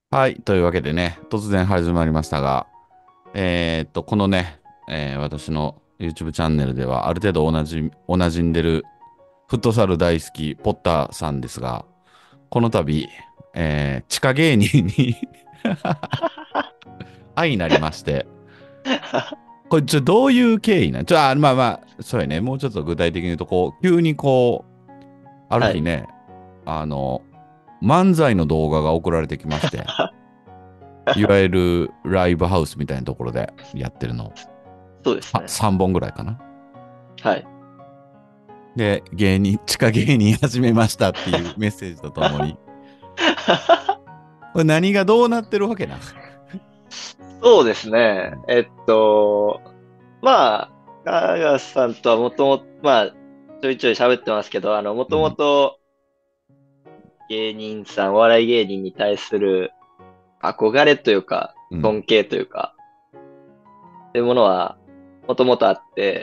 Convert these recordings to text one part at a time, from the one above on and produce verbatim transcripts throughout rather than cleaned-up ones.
はい。というわけでね、突然始まりましたが、えーっと、このね、えー私の YouTube チャンネルでは、ある程度同じ、おなじんでるフットサル大好きポッターさんですが、この度、えー地下芸人に愛になりまして、これ、ちょ、どういう経緯なんちょ、あ、まあまあ、そうやね、もうちょっと具体的に言うと、こう、急にこう、あるはい。 日ね、あの、漫才の動画が送られてきまして、いわゆるライブハウスみたいなところでやってるの。あ、 そうですね。 さんぼんぐらいかな。 はい。 で、芸人、地下芸人始めましたっていうメッセージとともに、これ何がどうなってるわけな。 そうですね。えっと、まあ、ガーガーさんとはもともと、まあ、ちょいちょい喋ってますけど、あの、もともうん。 と芸人さん、お笑い芸人に対する憧れというか、 うん。 尊敬というか、っていうものは、もともとあって、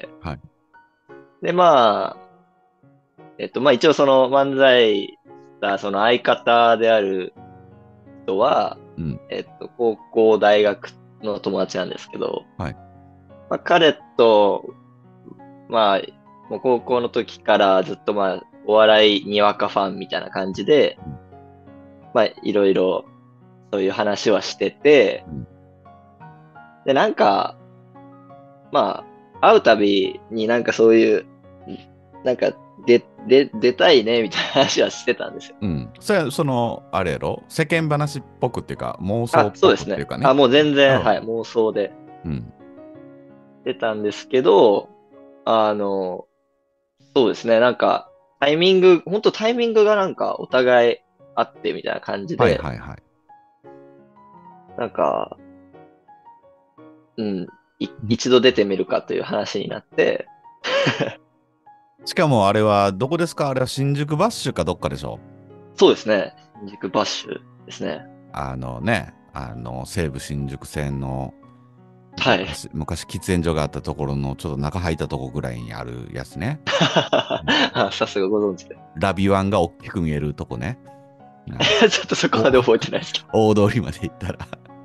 はい。 で、まあ、えっと、まあ一応その漫才したその相方である人は、 うん。 えっと、高校、大学の友達なんですけど、 はい。 まあ、彼と、まあ、もう高校の時からずっとまあ、お笑いにわかファンみたいな感じで、 うん。 まあ、いろいろそういう話はしてて、 うん。 で、なんか、まあ、会うたびになんかそういう、なんか、で、で、出たいね、みたいな話はしてたんですよ。 うん。それは、その、あれやろ世間話っぽくっていうか、妄想あ、 っぽくそうですね。あ、 っていうかね。 もう全然、 うん。 はい、妄想でうん。 出たんですけど、あの、そうですね、なんか、タイミング、本当タイミングがなんかお互いあってみたいな感じはいで、 はいはい。 なんか、うん、い一度出てみるかという話になって、 しかもあれは、どこですか？あれは新宿バッシュかどっかでしょ？ そうですね。新宿バッシュですね。 あのね、あの、西武新宿線のはい。 昔、昔喫煙所があったところのちょっと中入ったとこぐらいにあるやつね。うん。 あ、さすがご存知で。 ラビワンが大きく見えるとこね。あの、 ちょっとそこお、 まで覚えてないですけど。 大通りまで行ったら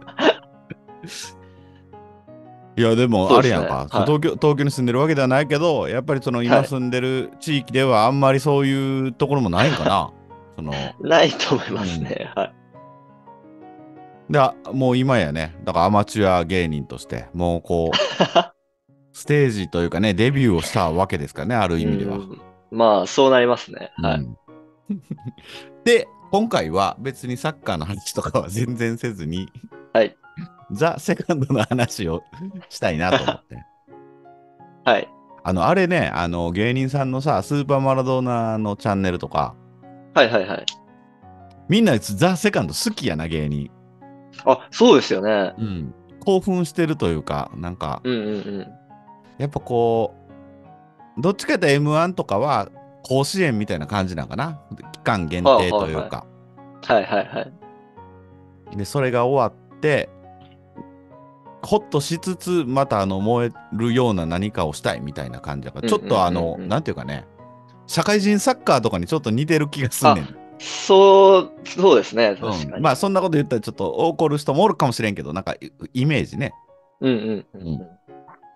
いや、でも、 そうですね。 あれやんか。そうは東京、東京に住んでるわけではないけど、やっぱりそのい。はい。 今住んでる地域ではあんまりそういうところもないんかな。その、 ないと思いうん。 ますね。はい。 で、もう今やね、だからアマチュア芸人として、もうこう、ステージというかね、デビューをしたわけですからね、あるう意味では。 ん。まあ、そうなりますね。はい。 うん。で、今回は別にサッカーの話とかは全然せずに、 はい。 ザ・セカンドの話をしたいなと思って。 はい。 あの、あれね、あの、芸人さんのさ、スーパーマラドーナのチャンネルとか、 はいはいはい。 みんなザ・セカンド好きやな、芸人。 あ、そうですよね。 うん。興奮してるというか、なんか、 うんうんうん。 やっぱこう、どっちかというと エムワン とかは甲子園みたいな感じなんかな。期間限はい定とはいはい。 いうか。 はいはいはい。 で、それが終わって、ホッとしつつ、またあの燃えるような何かをしたいみたいな感じだから、ちょっうんうんとあの、 うんうん。 なんていうかね、社会人サッカーとかにちょっと似てる気がすんねん。 あ、そう、そうですね。 うん。 確かに。 まあ、そんなこと言ったらちょっと怒る人もおるかもしれんけど、なんかイイメージね。 うんうんうんうん。 うん。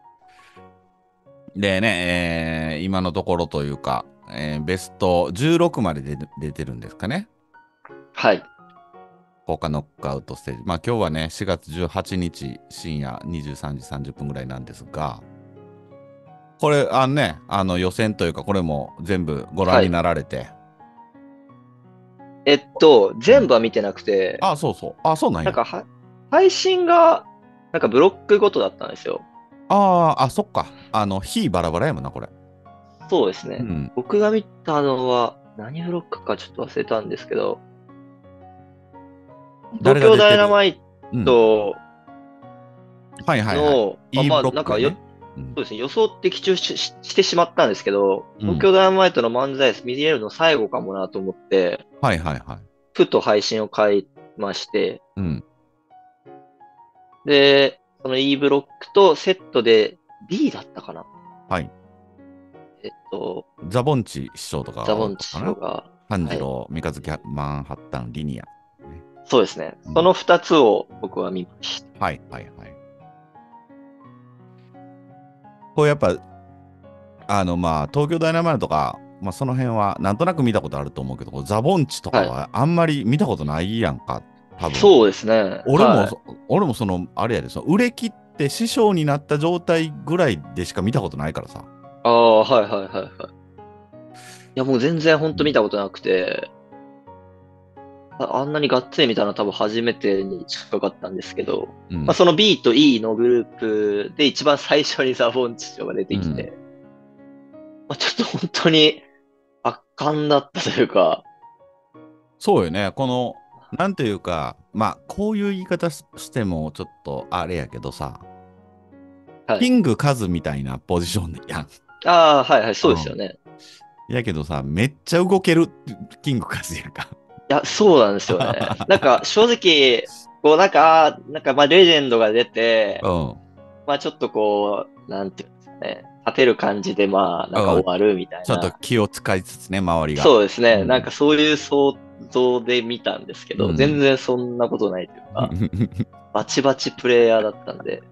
でね、えー今のところというか、えーベストじゅうろくまで出て出てるんですかね。 はい。 豪華ノックアウトステージ。まあ今日はね、しがつじゅうはちにち深夜にじゅうさんじさんじゅっぷんぐらいなんですが、これ、あのね、あの予選というか、これも全部ご覧にはい。 なられて。 えっと、 うん。 全部は見てなくて、 あ、そうそう。あ、そうなんや。 なんかは、配信が、なんかブロックごとだったんですよ。 ああ、あ、そっか。あの、日バラバラやもんな、これ。 そうですね。 うん。 僕が見たのは、何ブロックかちょっと忘れたんですけど、東京誰が出てる？ ダイナマイうん。 トはいはいはい。 の、あ、 E まあ、 ブロッなんかよ、 クやね。うん。 そうですね、予想的中し、ししてしまったんですけど、 うん。 東京ダイナマイトの漫才見れるの最後かもなと思って、 はいはいはい。 ふと配信を変えまして、 うん。 で、その E ブロックとセットで B だったかな。 はい。 えっと、 ザボンチ師匠とかがおザボンチるとかな。 師匠が、はい。 炭治郎、三日月マンハッタン、リニア。ね。 そうですね。 うんその二つを僕は見ました。 はいはいはい。これやっぱ、あのまあ、東京ダイナマイトとか、まあその辺はなんとなく見たことあると思うけど、こうザボンチとかはい。 はあんまり見たことないやんか、多分。 そうですね。 俺もそ、 はい。 俺もその、あれやで、その売れ切って師匠になった状態ぐらいでしか見たことないからさ。 ああ、はいはいはいはい。いや、もう全然本うん。 当見たことなくて、ああんなにがっつり見たのは多分初めてに近かったんですけど、まあ、 うん。 その B と E のグループで一番最初にザボンチ師匠が出うん。 てきて、まあ、ちょっと本当に圧巻だったというか、 そうよね。この、なんていうか、まあ、こういう言い方ししてもちょっとあれやけどさ、 はい。 キングカズみたいなポジションやん。 ああ、はいはい、そうですうん。 よね。 やけどさ、めっちゃ動けるキングカズやんか。 いや、そうなんですよね。なんか、正直、こう、なんか、あーなんか、まあ、レジェンドが出て、 うん。 まあ、ちょっとこう、なんていうんですかね、立てる感じで、まあ、なんかうん。 終わるみたいちょっとな。 気を使いつつね、周りが。 そうですね。なんうん。 かそういう想像で見たんですけど、全うん。 然そんなことないというか、バチバチプレイヤーだったんで。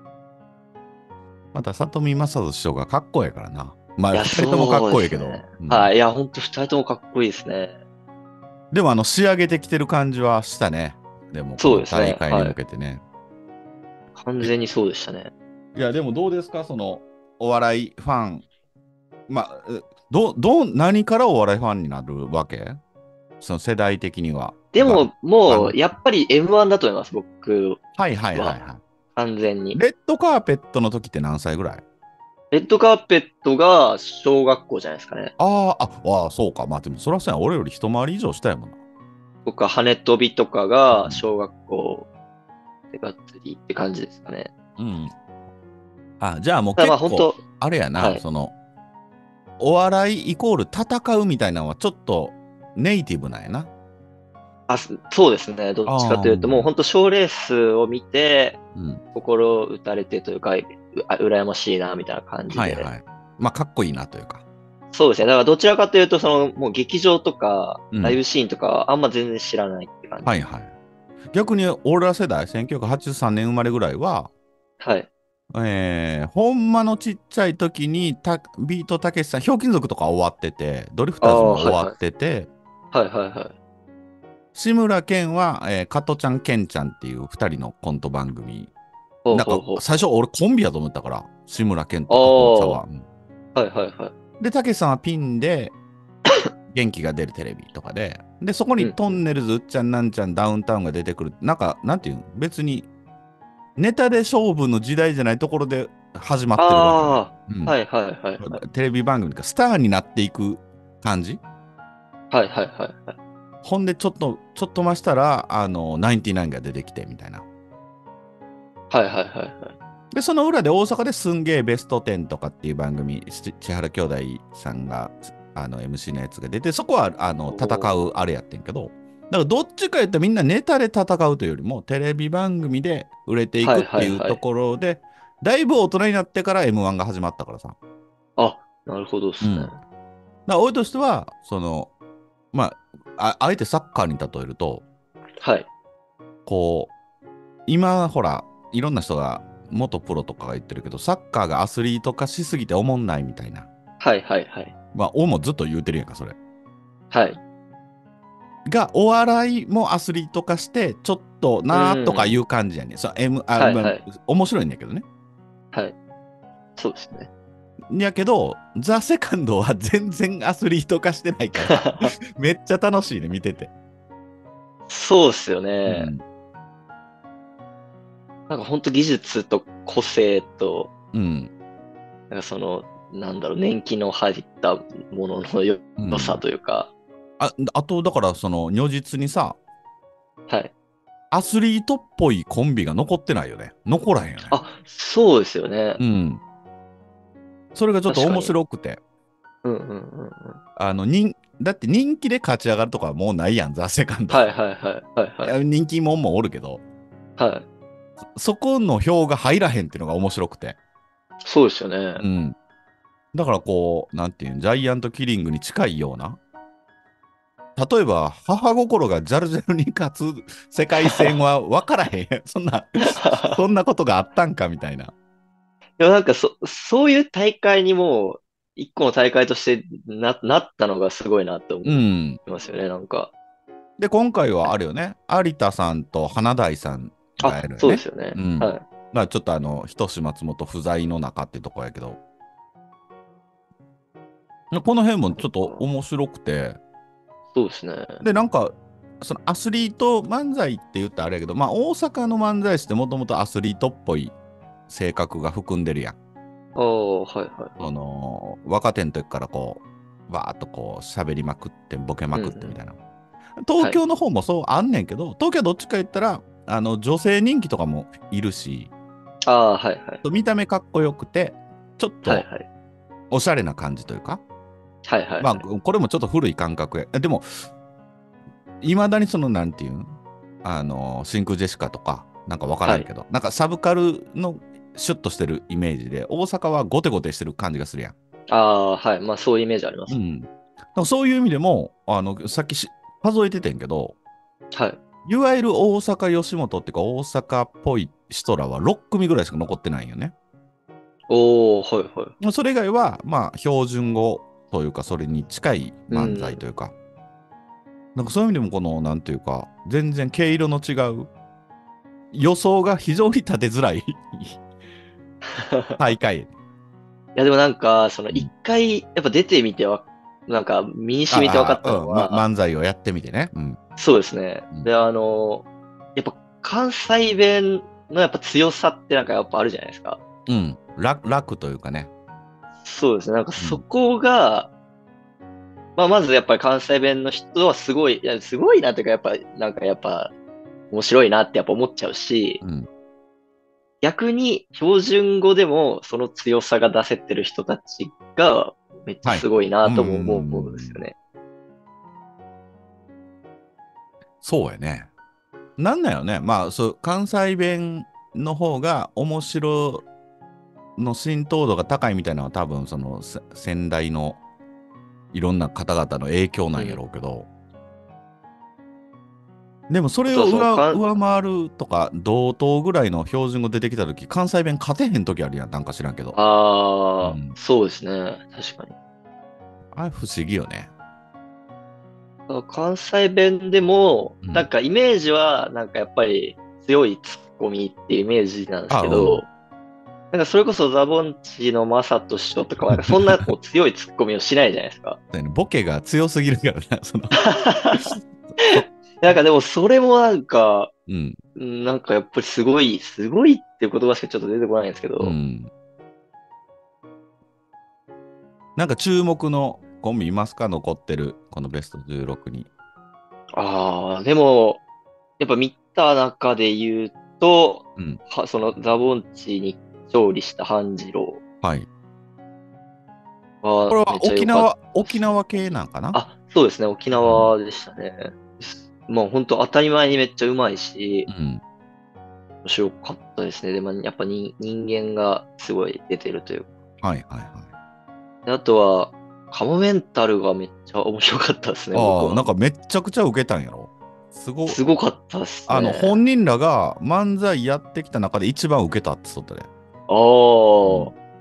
また、里見正人師匠がかっこええからな。まあ、 いや、 二人ともかっそうでこええけど。 すね。 うん。 はい。いや、ほんと二人ともかっこいいですね。 でも、あの、仕上げてきてる感じはしたね。でも、このそうですね。 大会にはい。 向けてね。え、 完全にそうでしたね。 いや、でもどうですか、その、お笑いファン。まあ、えど、どう、何からお笑いファンになるわけ？その世代的には。バン、 でも、もう、 バン。 やっぱり エムワン だと思います、僕はいはいはいは。 は完全に。 い。レッドカーペットの時って何歳ぐらい？ レッドカーペットが小学校じゃないですかね。 あーあ、ああ、そうか。まあでも、そらそうやん。俺より一回り以上したやもんな。 僕は羽飛びとかうん。 が小学校でがっつりって感じですかね。 うん。あ、じゃあもうただま結構、 あ本当、 あれやな、 はい。 その、お笑いイコール戦うみたいなのはちょっとネイティブなんやな。 あ、すそうですね。どっちかああ、 というと、もう本当賞レースを見て、 うん。 心打たれてというか、うあ羨ましいな、みたいな感じで。 はいはい。まあ、かっこいいなというか。 そうですね。だからどちらかというと、その、もう劇場とか、 うん。 ライブシーンとか、あんま全然知らないって感じ。 はいはい。逆に俺ら世代、せんきゅうひゃくはちじゅうさんねん生まれぐらいは、 はい。 えー、ほんまのちっちゃい時にたビートたけしさん、ひょうきん族とか終わってて、ドリフターズああ、 も終わっはいはい。 てて、 はいはいはい。 志村けんは、えー、加トちゃん、けんちゃんっていうふたりのコント番組。 ほうなんかほうほう。 最初俺コンビやと思ったから、志村けんあと加藤茶あ、 は。 はうんいはいはい。 で、たけしさんはピンで、元気が出るテレビとかで、で、そこにトうんうん。 ンネルズ、うっちゃんなんちゃん、ダウンタウンが出てくる。なんか、なんていうの、別にネタで勝負の時代じゃないところで始まってるわけよね。 ああ、 うん。 はいはいはいはい。 テレビ番組がスターになっていく感じ。 はいはいはいはい。 ほんで、ちょっと、ちょっと増したら、あの、ナインティナインが出てきてみたいな。 はいはいはいはい。 で、その裏で大阪ですんげえベストテンとかっていう番組、し千原兄弟さんがあの エムシー のやつが出て、そこはあの戦おーうあれやってんけど、だからどっちか言ったらみんなネタで戦うというよりも、テレビ番組で売れていはいくっていうとはいはい。 ころで、だいぶ大人になってから エムワン が始まったからさ。 あ、なるほどですね。 うん。だから俺としては、その、まあ、ああえてサッカーに例えると、 はい。 こう、今ほら、いろんな人が、元プロとかが言ってるけど、サッカーがアスリート化しすぎておもんないみたいな。 はいはいはい。 まあ、俺もずっと言うてるやんか、それ。 はい。 が、お笑いもアスリート化して、ちょっとうなーとかいん。 う感じやねん。そう、M、あ、まあ、 はいはい。 面白いんだけどね。 はい。そうですね。 やけど、ザ・セカンドは全然アスリート化してないから、めっちゃ楽しいね、見てて。 そうですよね。 うん。 なんか本当技術と個性と、 うん。 なんかその、なんだろう、年季の入ったもののよ良さうん。 というか、 あ、あと、だから、その、如実にさ、 はい。 アスリートっぽいコンビが残ってないよね。残らへんよね。 あ、そうですよね。 うん。それがちょっと面確かに。 白くて。 うんうんうんうん。 あの、人、だって人気で勝ち上がるとかはもうないやん、ザ・セカンド。 はいはいはいはいはい。 いや人気もんもおるけど、 はい。 そこの票が入らへんっていうのが面白くて。 そうですよね。 うん。だからこう、なんていうん、ジャイアントキリングに近いような例えば、母心がジャルジャルに勝つ世界戦は分からへん。そんな、そんなことがあったんかみたいな。 でもなんかそ、そういう大会にもう、一個の大会としてな、なったのがすごいなって思いうん。 ますよね、なんか。 で、今回はあるよね。有田さんと花大さんがやあ、 るよね。 そうですよね。 うん。 はい。 まあちょっとあの、人志松本不在の中ってとこやけど、この辺もちょっと面白くて、 そうですね。 で、なんか、そのアスリート漫才って言ったらあれやけど、まあ大阪の漫才師ってもともとアスリートっぽい性格が含んでるやん。 ああ、はいはい。 その、若手の時からこう、わーっとこう、喋りまくって、ボケまうんうん。 くってみたいな。東はい。 京の方もそうあんねんけど、東京はどっちか言ったら、あの、女性人気とかもいるし、 ああ、はいはい。 見た目かっこよくて、ちょっとはいはい。 おしゃれな感じというか、 はいはいまあ、 はい。 これもちょっと古い感覚や。でも、いまだにその、なんていうんあの、真空ジェシカとか、なんかわからはい。 んけど、なんかサブカルのシュッとしてるイメージで、大阪はゴテゴテしてる感じがするやん。 ああ、はい。まあそういうイメージあります。 うん。だからそういう意味でも、あの、さっきし数えててんけど、 はい。 いわゆる大阪吉本っていうか大阪っぽい人らはろっ組ぐらいしか残ってないんよね。 おー、はいはい。 それ以外は、まあ、標準語というか、それに近い漫才うん。 というか、なんかそういう意味でも、この、なんていうか、全然毛色の違う、予想が非常に立てづらい大会。 いやでもなんか、そのうん、 一回やっぱ出てみては、なんか身に染みて分かああ、 ったのうん、ま、 は、 漫才をやってみてね。うん。 そうですね。 うん、 で、あの、やっぱ関西弁のやっぱ強さってなんかやっぱあるじゃないですか。 うん、楽、楽というかね。 そうですね。なんかうん。 そこが、まあまずやっぱり関西弁の人はすごい、いや、すごいなというかやっぱ、なんかやっぱ面白いなってやっぱ思っちゃうし、 うん。 逆に標準語でもその強さが出せてる人たちがめっちゃはい。 すごいうなとも思うんですよん。 ね。 そうやね。なんだよね。まあ、そう、関西弁の方が面白の浸透度が高いみたいなのは多分、そのせ先代のいろんな方々の影響なんやうん。 ろうけど、でもそあとはれを上、 そのかん、 上回るとか、同等ぐらいの標準語出てきたとき、関西弁勝てへんときあるやん、なんか知らんけど。うああ、 ん。 そうですね。確かに。 あれ不思議よね。 関西弁でも、 うん。 なんかイメージは、なんかやっぱり強いツッコミっていうイメージなんですあ、うん。 けど、なんかそれこそザボンチのマサト師匠とかは、なんかそんなこう強いツッコミをしないじゃないですか。 だよねボケが強すぎるからな、そのそ、 なんかでもそれもなんか、 うん。 うんなんかやっぱりすごい、すごいっていう言葉しかちょっと出てこないんですけど、 うん。なんか注目のコンビいますか残ってる、このベストじゅうろくに。 ああ、でも、やっぱ見た中で言うと、 うん。 は、そのザボンチに勝利した半次郎はい。これははめっちゃ良かっ沖縄、 たっすね。 沖縄系なんかな。 あ、そうですね、沖うん。 縄でしたね。もう本当当たり前にめっちゃうまいし、 うん。 面白かったですね。でもやっぱに人間がすごい出てるというか。 はいはいはい。 であとは、カモメンタルがめっちゃ面白かったですね、僕ああ、なんは。 かめっちゃくちゃ受けたんやろ。すご、 すごかったですあの、 ね。 本人らが漫才やってきた中で一番受けたって言っとったで。 あうん。 あ、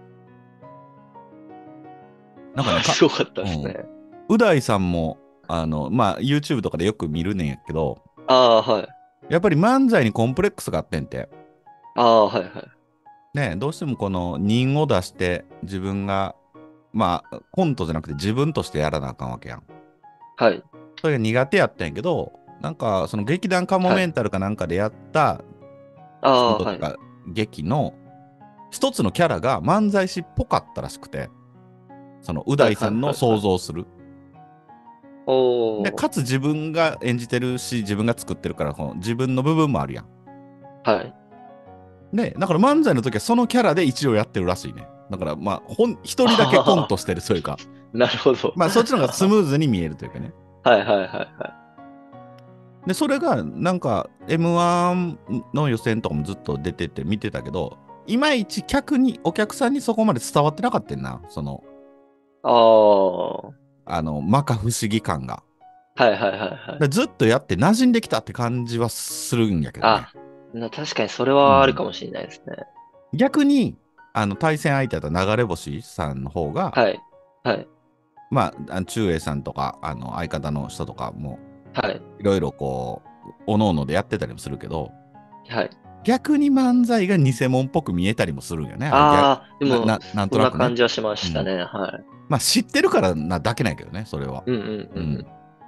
なんかね、か、 すごかったうん。 ですね。 う大さんも、あの、まあ、YouTube とかでよく見るねんやけど、 ああ、はい。 やっぱり漫才にコンプレックスがあってんて。 ああ、はい、はい。 ね、どうしてもこの人を出して自分が、まあ、コントじゃなくて自分としてやらなあかんわけやん。 はい。 それが苦手やったんやけど、なんかその劇団カモはい。 メンタルかなんかでやったああ、はい。 コントとか劇の一つのキャラが漫才師っぽかったらしくて、そのうはい、はい、 大さんのはい、はい。 想像する。で、 おー。 かつ自分が演じてるし、自分が作ってるから、この自分の部分もあるやん。 はい。 で、だから漫才の時はそのキャラで一応やってるらしいね。だからまあ、ほん一人だけコンああ、 トしてるというか、 なるほど。 まあそっちの方がスムーズに見えるというかね。 はい、はい、はい、はで、それがなんか エムワン の予選とかもずっと出てて見てたけど、いまいち客に、お客さんにそこまで伝わってなかったんな。その、 い。ああ、 あの、摩訶不思議感が。 はいはいはいはい。 でずっとやって馴染んできたって感じはするんやけどね。 あ、な確かにそれはあるうん。 かもしれないですね。 逆に、あの、対戦相手だった流れ星さんの方が、 はい。はい。 まあ、あの中英さんとか、あの、相方の人とかも、 はい。 いろいろこう、おのおのでやってたりもするけど、 はい。 逆に漫才が偽物っぽく見えたりもするんよね。あれ逆、 ああ、でな、 も、 な、なんとなくね。 そんな感じはしまうん。 したね。はい。 まあ、知ってるからなだけないけどね、それは。 うんうんうんうん。 うん。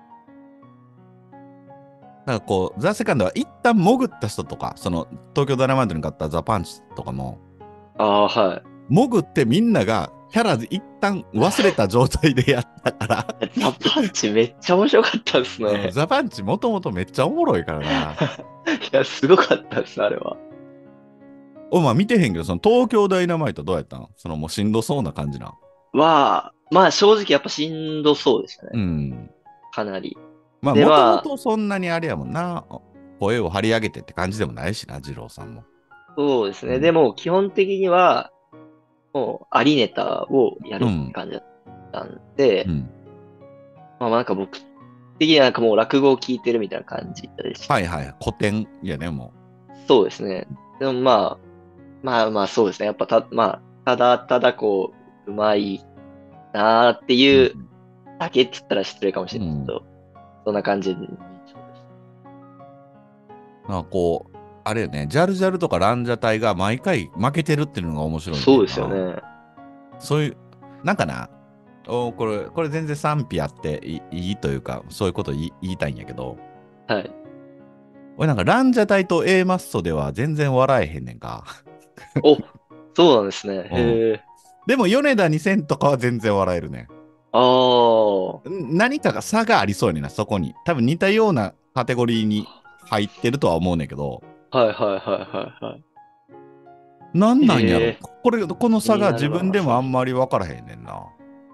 だからこう、ザ・セカンドは一旦潜った人とか、その、東京ダイナマイトに勝ったザ・パンチとかも、 ああ、はい。 潜ってみんながキャラで一旦忘れた状態でやったから、 ザ・パンチめっちゃ面白かったですうん、 ね。 ザ・パンチもともとめっちゃおもろいからな。 いや、すごかったです、あれは。 お前見てへんけど、その東京ダイナマイトどうやったん？そのもうしんどそうな感じなん？ は、まあ正直やっぱしんどそうでしたね。 うん。 かなり。 まあ、 で、 もともまあ、 とそんなにあれやもんな。声を張り上げてって感じでもないしな、二郎さんも。 そうですね。でうん。 も基本的には、もう、ありネタをやるってうん。 感じだったんで、 うん。 まあなんか僕的にはなんかもう落語を聞いてるみたいな感じでした。 はいはい。古典やね、もそうですね。でもまあ、まあまあそうですね。やっぱた、まあ、ただただこう、うまいなーってう。ういうん。 だけって言ったら失礼かもしれないですけうん。 ど、そんな感じで。 なんかこう、あれよね、ジャルジャルとかランジャタイが毎回負けてるっていうのが面白いねそうですよんな。 ね。 そういう、なんかな、おこれ、これ全然賛否あっていいいいというか、そういうこと言い言いたいんやけど、 はい。 俺なんかランジャタイと A マッソでは全然笑えへんねんか。 お、そうなんですね。 うん。 へえ。 でも米田にせんとかは全然笑えるね。 ああ、はん何かが差がありそうやねんな、そこに。多分似たようなカテゴリーに入ってるとは思うねんけど、 いはいはいはいはい。 なんなんやろ。 へえ、 これ、この差が気になる自分でもあわな、さ。 んまり分からへんねんな。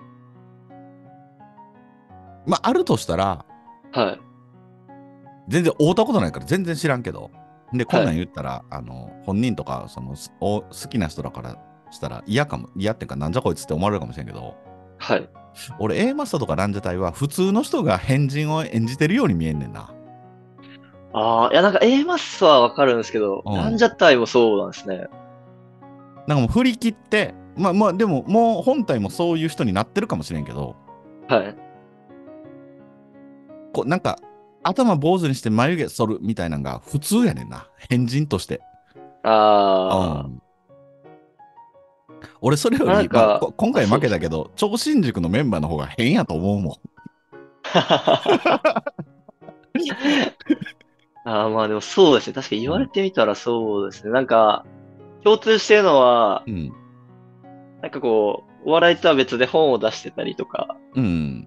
まあ、あるとしたら、 はい、 全然会うたことないから全然知らんけど。で、こんなんはい、 言ったら、あの、本人とか、その、すお好きな人だからしたら嫌かも、嫌っていうか、なんじゃこいつって思われるかもしれんけど、 はい。 俺、A マストとかランジャタイは普通の人が変人を演じてるように見えんねんな。 ああ、いやなんか A マッソはわかるんですけど、 うん。 ランジャタイもそうなんですね。 なんかもう振り切って、まあまあ、でももう本体もそういう人になってるかもしれんけど、 はい。 こうなんか頭坊主にして眉毛剃るみたいなのが普通やねんな。変人として。うあん。俺それよあ、なんり、まあ、 か、 こ今あ、 回そうですね。 負けたけど、超新塾のメンバーの方が変やと思うもん。 ああ、まあでもそうですね。確かに言われうん。 てみたらそうですね。なんか、共通してるのは、 うん。 なんかこう、お笑いとは別で本を出してたりとかうん。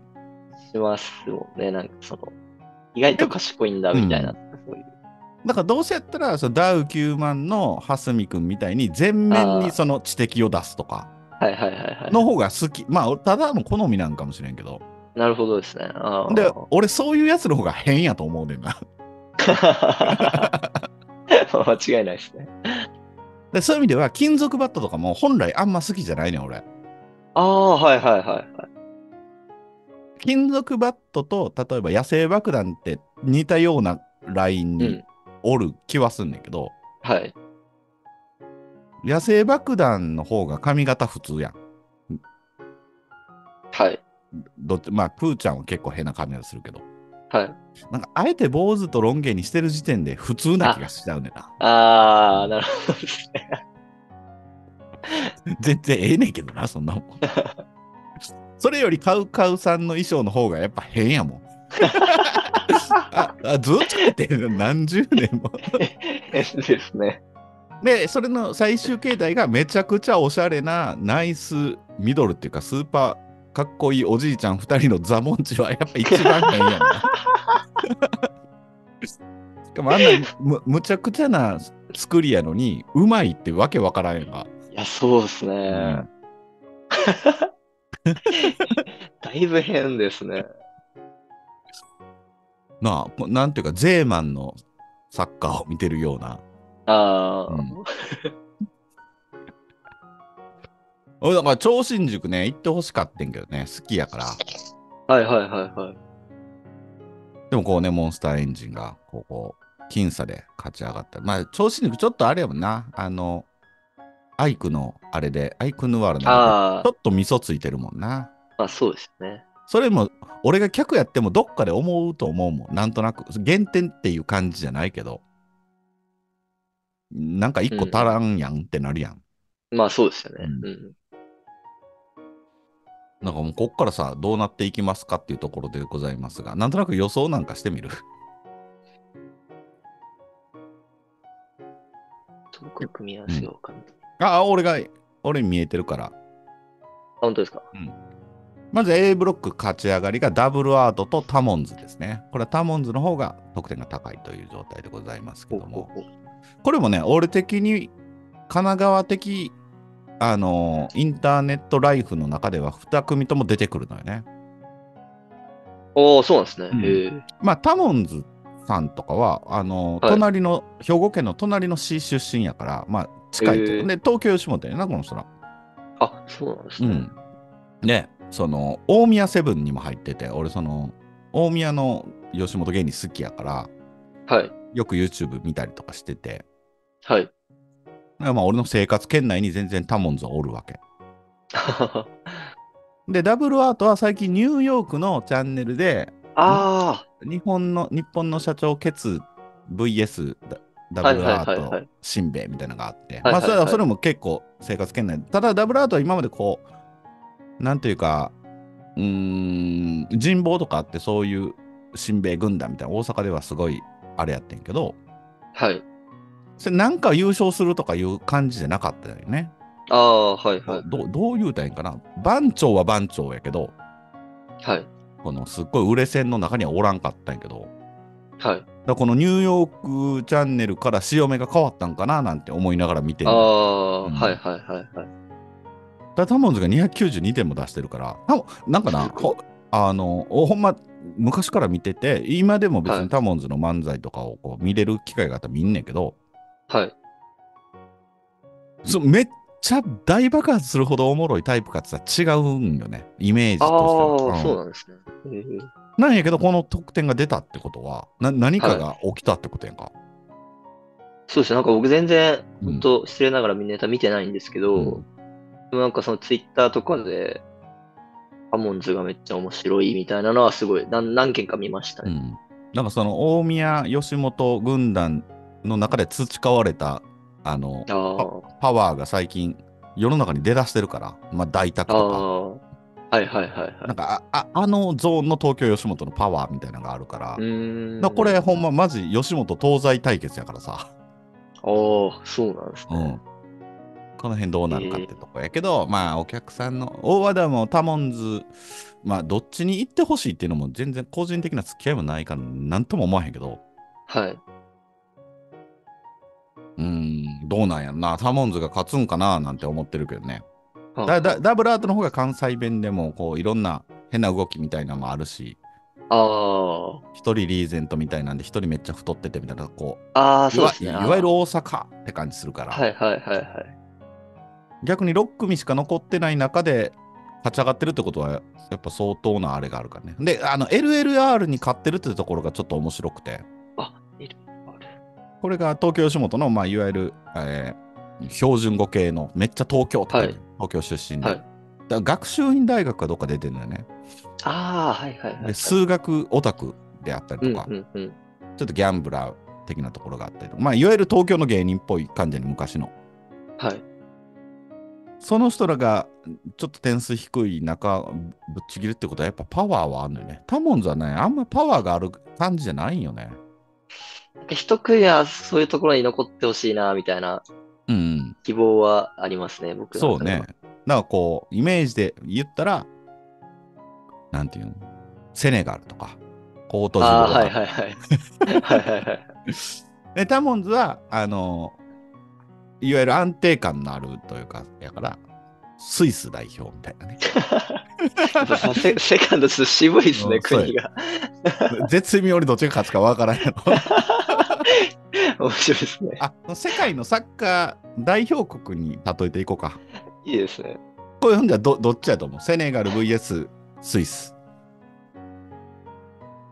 しますもんね。なんかその、意外とでも、 賢いんだみたいな、 うん。 そういう。 だからどうせやったら、そのダウきゅうまんの蓮見くんみたいに全面にあその知的を出すとかあ、はいはいはいはいはの方い。 が好き。まあ、ただの好みなんかもしれんけど。 なるほどですね。 で、 あ俺そういうやつの方が変やと思うねんな。 あ。間違いないですね。 でそういう意味では、金属バットとかも本来あんま好きじゃないねん、俺。 ああ、はいはいはいはい。 金属バットと、例えば野生爆弾って似たようなラインにうん。 おる気はすんねんけど、 はい。 野生爆弾の方が髪型普通やん。 はい。 どっち、まあ、プーちゃんは結構変な髪型するけど、 はい。 なんか、あえて坊主とロン毛にしてる時点で普通な気があ、 しちゃうねんな。 ああ、 うん、 なるほどですね。 全然ええねんけどな、そんなもん。それよりカウカウさんの衣装の方がやっぱ変やもん。あ、あずっとやってる何十年も。 変ですね。 で、それの最終形態がめちゃくちゃおしゃれなナイスミドルっていうかスーパーかっこいいおじいちゃんふたりのザモンチはやっぱ一番変やんな。しかもあんなむむちゃくちゃな作りやのにうまいってわけわからんやんか。 いや、そうですね。 うん。 だいぶ変ですね。 なあ、こなんていうかゼーマンのサッカーを見てるような。うあん。俺だから超新塾ね、行ってほしかったんけどね、好きやから。 あ、はいはいはいはい。 でもこうね、モンスターエンジンが、こう、こう僅差で勝ち上がった。まあ、調子にちょっとあれやもんな。あの、アイクのあれで、アイクヌワールのあれで、ちょあっと味噌ついてるもんな。 あ、まあそうですよね。 それも、俺が客やってもどっかで思うと思うもん。なんとなく。減点っていう感じじゃないけど、なんか一個足うんらんやんってなるやん。 うん。まあそうですよね。 うん。 うん。 なんかもうこっからさ、どうなっていきますかっていうところでございますが、なんとなく予想なんかしてみる。 僕は組み合わうん。 せようかな。 あ、俺が、俺見えてるから。 あ、本当ですか？ うん。まず A ブロック勝ち上がりがダブルアートとタモンズですね。これはタモンズの方が得点が高いという状態でございますけども。 ほうほうほう。 これもね、俺的に神奈川的、あのーインターネットライフの中ではに組とも出てくるのよね。 ああ、そうなんですね。 うん。 へえ。 まあ、タモンズさんとかは、あのーはい。 隣の、兵庫県の隣の市出身やから、まあ、近いという。 へえ。 で、東京吉本やな、この人ら。 あ、そうなんですね。 うん。で、その、大宮セブンにも入ってて、俺、その、大宮の吉本芸人好きやから、 はい。 よく YouTube 見たりとかしてて、 はい。 だからまあ、俺の生活圏内に全然タモンズはおるわけ。で、ダブルアートは最近ニューヨークのチャンネルで、にあ日本の、日本の社長ケツ ブイエス ダダあ、はブルいはいアートはいはい。 しんべヱみたいなのがあって、 はいまあそれは、 はいはい。 それも結構生活圏内。ただダブルアートは今までこう、なんていうか、うーん、人望とかあってそういうしんべヱ軍団みたいな大阪ではすごいあれやってんけど、 はい。 それなんか優勝するとかいう感じじゃなかったよね。 ああ、はいはいはい。 どどう言うたらいいんかな。番長は番長やけど、 はい。 このすっごい売れ線の中にはおらんかったんやけど、 はい。 だからこのニューヨークチャンネルから潮目が変わったんかななんて思いながら見てあんのよ。 あ、 うん。 はいはいはいはい。 ただタモンズがにひゃくきゅうじゅうにてんも出してるから、たなんかな、 すごい。 ほあの、ほんま、昔から見てて、今でも別はい。 にタモンズの漫才とかをこう見れる機会があったら見んねんけど、 はい。 そめっちゃ大爆発するほどおもろいタイプかって言ったら違うんよね。イメーあジとしては。 あ、そううん。 なんですね。へえ。 なんやけど、この得点が出たってことは、な何かはい。 が起きたってことやんか。 そうですね。なんか僕全然、本うん。 当失礼ながらネタ見てないんですけど、 うん。 でもなんかそのツイッターとかで、アモンズがめっちゃ面白いみたいなのはすごい何、何件か見ましたね。 うん。なんかその大宮吉本軍団の中で培われたあのパ、 あパワーが最近世の中に出だしてるから、まあ大あ、 宅とか、 ああ、はいはいはいはい。 なんかあ、ああのゾーンの東京吉本のパワーみたいなのがあるから、だかうらこれーん。 ほんまマジ吉本東西対決やからさ、 ああ、そうなんですね。 うん。この辺どうなるかっええ、 てとこやけど、まあお客さんの、大和田もタモンズ、まあどっちに行ってほしいっていうのも全然個人的な付き合いもないからなんとも思わへんけど、 はい。 うーん、どうなんやろな。タモンズが勝つんかななんて思ってるけどね。だだはダブルアートの方が関西弁でもこういろんな変な動きみたいなのもあるし、 あはあ。 一人リーゼントみたいなんで一人めっちゃ太っててみたいな、こああ、ああ、 う、いわ、 そうですね。あいわゆる大阪って感じするかあ。 ら、 はいはいはいはい。 逆にろっ組しか残ってない中で勝ち上がってるってことは、やっぱ相当なあれがあるからね。で、あの、エルエルアール に勝ってるってところがちょっと面白くて、 あ、いる。ある。 これが東京吉本の、まあ、いわゆる、えー標準語系の、めっちゃ東京って書いてある。 はい。 東京出身で。だかはい。 ら学習院大学かどっか出てるんだよね。 ああ、はいはいはいはで、 い。 数学オタクであったりうんとか、 うんうん。 ちょっとギャンブラー的なところがあったりとか、まあ、いわゆる東京の芸人っぽい感じに昔の。 はい。 その人らがちょっと点数低い中、ぶっちぎるってことはやっぱパワーはあるのよね。タモンズはね、あんまパワーがある感じじゃないんよね。 なんか一組はそういうところに残ってほしいな、みたいなうん、うん。 希望はありますね、僕のそうね。だ中では。 からこう、イメージで言ったら、なんていうの、セネガルとか、コートジああ、 ボワール。 はいはいはい。はいはいはい。 で、タモンズは、あの、いわゆる安定感のあるというか、やから、スイス代表みたいなね。 やっぱさセ、セカンドちょっと渋いですね、 うん、そうや。 国が。 絶妙にどっちが勝つかわからんやろ。 面白いですね。 あ、世界のサッカー代表国に例えていこうか。 いいですね。 こういうふうにはどどっちやと思うセネガル ブイエス スイス。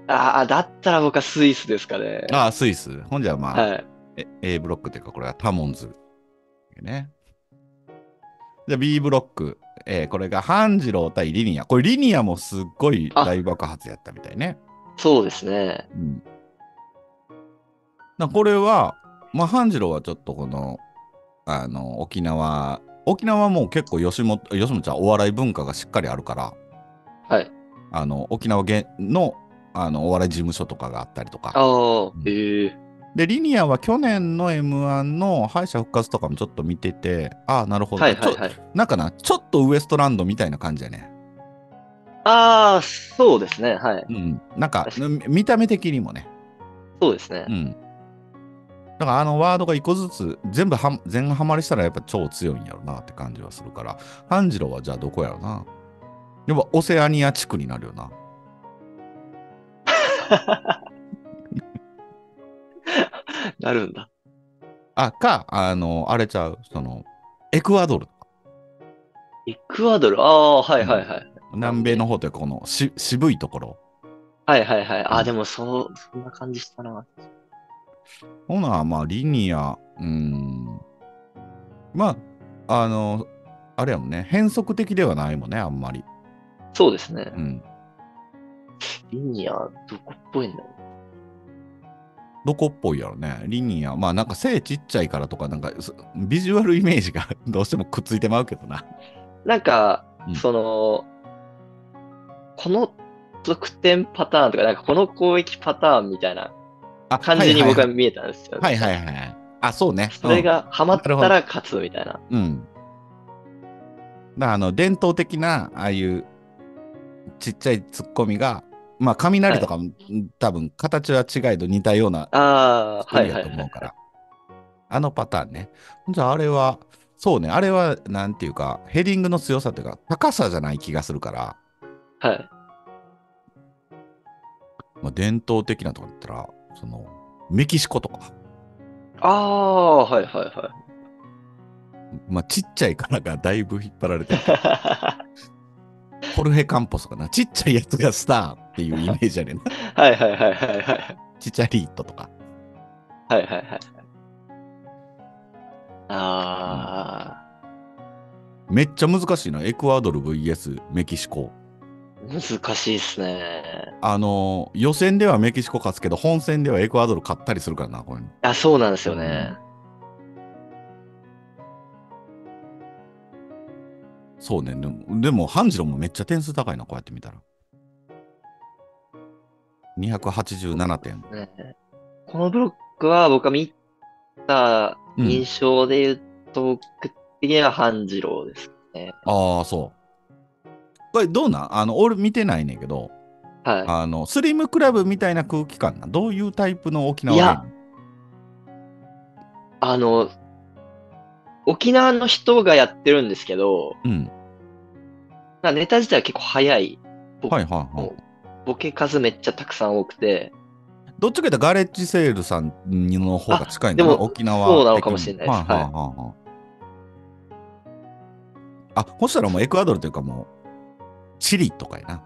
ああ、だったら僕はスイスですかね。 ああ、スイス。ほんじゃまあ、 はい。 え A ブロックっていうか、これはタモンズ。ね。じゃあ B ブロック。えーこれが半次郎対リニア。これリニアもすっごい大あ、 爆発やったみたいね。 そうですね。 うん。だこれは、まあ、半次郎はちょっとこの、あの、沖縄、沖縄はもう結構吉本、吉本ちゃんお笑い文化がしっかりあるから、 はい。 あの、沖縄げの、あの、お笑い事務所とかがあったりとか。 ああ、 うんええ、 で、リニアは去年の エムワン の敗者復活とかもちょっと見てて、ああ、なるほど。あちょ、 はいはいはい。 なんかな、ちょっとウエストランドみたいな感じやね。 ああ、そうですね。はい。 うん。なんか、 確かうん見た目的にもね。 そうですね。 うん。だからあのワードが一個ずつ全部は全ハマりしたらやっぱ超強いんやろなって感じはするから、半次郎はじゃあどこやろな。やっぱオセアニア地区になるよな。 なるんだ。 あ、か、あの、あれちゃう、その、エクアドル。 エクアドル。ああ、はうん。 いはいはい。 南南米。 米の方というか、このし渋いところ。 はいはいはい。ああ、 うん。 でもそう、そんな感じしたな。 ほな、まあ、リニア、うん。まあ、あの、あれやもんね、変則的ではないもんね、あんまり。 そうですね。 うん。 リニア、どこっぽいんだろどこっぽいやろね。リニア、まあなんか背ちっちゃいからとか、なんかすビジュアルイメージがどうしてもくっついてまうけどな。 う。なんか、 うん。 その、この得点パターンとか、なんかこの攻撃パターンみたいなあ、 感じにはいはいはい。 僕は見えたんですよね。 はいはいはい。あ、そうね。 それうん。 がハマっなるほど。 たら勝つみたいな。 うん。だからあの、伝統的な、ああいうちっちゃいツッコミが、まあ、雷はい。 とかもん多分形は違いど似たようなああ、はい作りやはいはいはい。 と思うから。あのパターンね。じゃああれは、そうね。あれは、なんていうか、ヘディングの強さというか、高さじゃない気がするから、 はい。 まあ、伝統的なとこだったら、その、メキシコとか、 ああ、はいはいはい。 まあ、ちっちゃいからがだいぶ引っ張られてるけど、ホルヘ・カンポスかな。ちっちゃいやつがスターっていうイメージやねんな。 はいはいはいはいはい。 チチャリートとか。 はいはいはい。 うん、 あめっちゃ難しいな。エクアドル ブイエス メキシコ。 あ、難しいっすね。 あのー予選ではメキシコ勝つけど、本戦ではエクアドル勝ったりするからな、これ。 あ、そうなんですうん。 よね。 そうね。でも、でも、半次郎もめっちゃ点数高いな、こうやって見たら。 そうにひゃくはちじゅうななてん。 ですね。このブロックは僕が見たうん。 印象で言うと、僕的には半次郎ですね。 ああ、そう。これどうなんあの、俺見てないねんけど、 はい。 あの、スリムクラブみたいな空気感な。どういうタイプの沖いや、 縄芸人？ あの、沖縄の人がやってるんですけど、 うん。 なんかネタ自体は結構早い。ぼはいはいはもうい。 ボケ数めっちゃたくさん多くて。 どっちかというとガレッジセールさんの方があ、 近いんかな、 でも、 沖縄そうなのか的に。 もしれないです。 はいはいはい。 はいはい。あ、そしたらもうエクアドルというかもう、チリとかやな。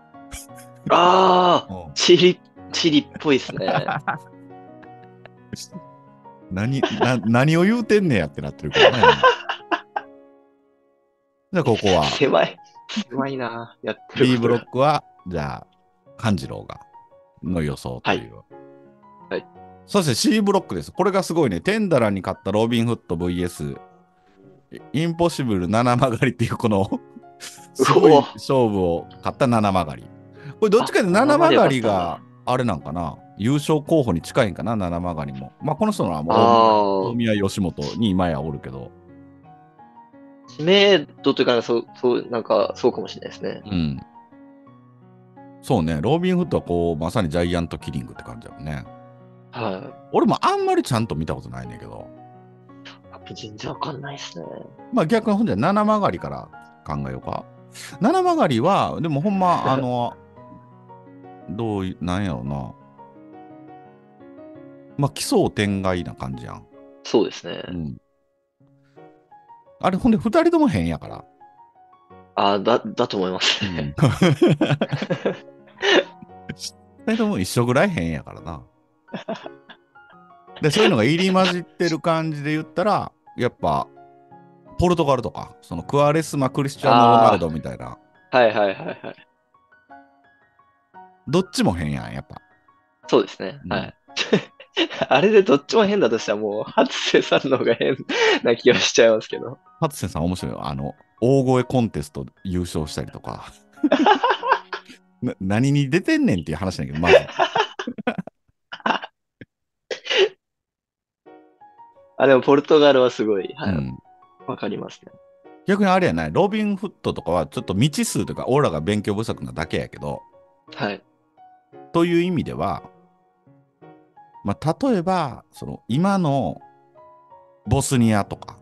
ああ、 うん。 チリ、チリっぽいですね。 何、な、何を言うてんねやってなってるけどね。じゃあここは、 狭い。狭いな。やってる B ブことが。 ロックは、じゃあ、勘次郎が、の予想はい。 という。 はい。 そして C ブロックです。これがすごいね。テンダラーに勝ったロビンフット ブイエス、インポッシブルなな曲がりっていうこのうすごお。 い勝負を勝ったなな曲がり。これどっちかあ、 でななななまでよか曲がりがったんだ。 あれなんかな、優勝候補に近いんかな、なな曲がりも。まあこの人のはもう大宮、大ああ、 宮吉本に今やおるけど。 知名度というか、そう、そう、なんか、そうかもしれないですね。 うん。そうね、ロビンフットはこう、まさにジャイアントキリングって感じだもんね。 は俺もあんまりちゃんと見たことないねんけど。 い。やっぱ全然わかんないですね。 まあ逆にほんじゃなな曲がりから考えようか。なな曲がりは、でもほんま、あの、どうい、なんやろうな。まあ奇想天外な感じやん。 そうですね。 うん。あれほんで二人とも変やから。 ああ、だ、だと思いますね。 うん。 ふたりとも一緒ぐらい変やからな。で、そういうのが入り混じってる感じで言ったら、やっぱ、ポルトガルとか、そのクアレスマ、クリスチャーノ・ロナウあドみたいな、 あ、はいはいはいはい。 どっちも変やん、やっぱ。 そうですね。 うん。 はい。あれでどっちも変だとしたらもう、初瀬さんの方が変な気がしちゃいますけど。 初瀬さん面白いよ。あの、大声コンテスト優勝したりとか、な何に出てんねんっていう話だけど、まず。 あ、でもポルトガルはすごい、はい、 うん。 わかりますね。 逆にあれやない、ロビン・フットとかはちょっと未知数というか、オーラが勉強不足なだけやけど、 はい。 という意味では、まあ、例えば、その今のボスニアとか、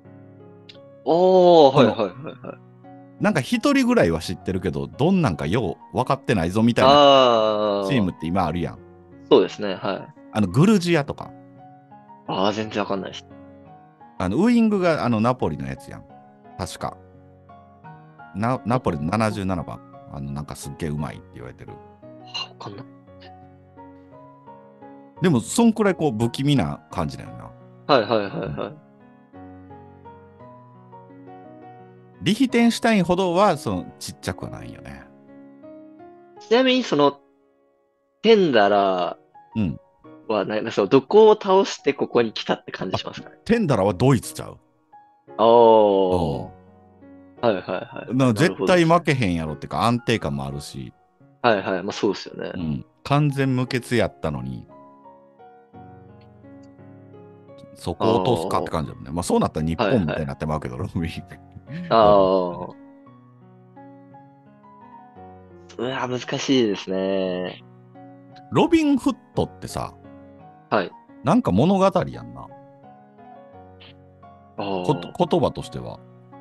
おー、 そのはいはいはいはい。 なんか一人ぐらいは知ってるけど、どんなんかよう分かってないぞみたいなチーああ、 ムって今あるやん。 そうですね、はい。 あのグルジアとか、 ああ、全然わかんないです。 あのウイングがあのナポリのやつやん。確か。ナナポリのななじゅうななばん。あのなんかすっげえうまいって言われてる。 わかんない。 でも、そんくらいこう不気味な感じだよな。 はいはいはいうん、 はい。 リヒテンシュタインほどはそのちっちゃくはないよね。 ちなみに、その、テンダラうん。 ーは、なんかそう、どこを倒してここに来たって感じあ、 しますかね。 テンダラはドイツちゃう。 おー、 うん。 はいはいはいはい。 ななる絶対ほどですね。 負けへんやろってか安定感もあるし、 はいはい。まあそうですよね。 うん。完全無欠やったのに、そあこを落とすかってあ、 感じだもんね。まあそうなったら日本みたいにはいはい。 なってまうけど、ロビー。 あロビー。 あ、うわ、難しいですね。 ロビンフットってさ、 はい。 なんか物語やんな。 あこあ、 言葉としては。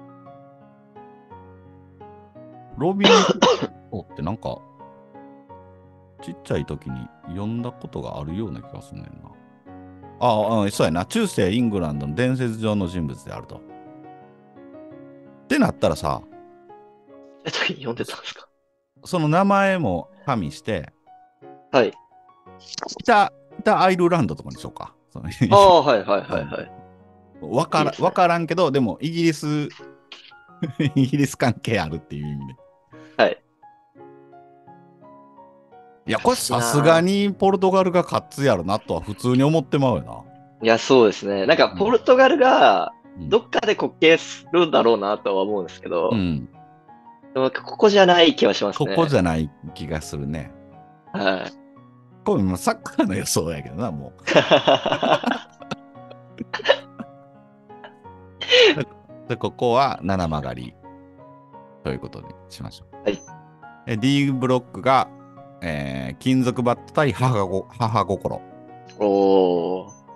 ロビンフットってなんか、ちっちゃい時に読んだことがあるような気がすんねんな。ああ、そうやな。中世イングランドの伝説上の人物であると。ってなったらさ、 え、時に読んでたんですか？ その名前も加味して、 はい。 北、北アイルランドとかにしようか。そのああ、はいはいうん、 はいはい。 わから、わいいですね。 からんけど、でもイギリス、イギリス関係あるっていう意味で。 はい。 いや、これ難しいさすがな。 にポルトガルが勝つやろなとは普通に思ってまうよな。 いや、そうですね。なんか、 うん。 ポルトガルが、 うん。 どっかで国慶するんだろうなとは思うんですけど、 うん、 でもここじゃない気はしますここじね。 ゃない気がするね。 はい。 これもサッカーの予想やけどな、もう。で、でここはなな曲がりということにしましょう。 はい。 え D ブロックが、えー金属バット対母ご母心。 おー。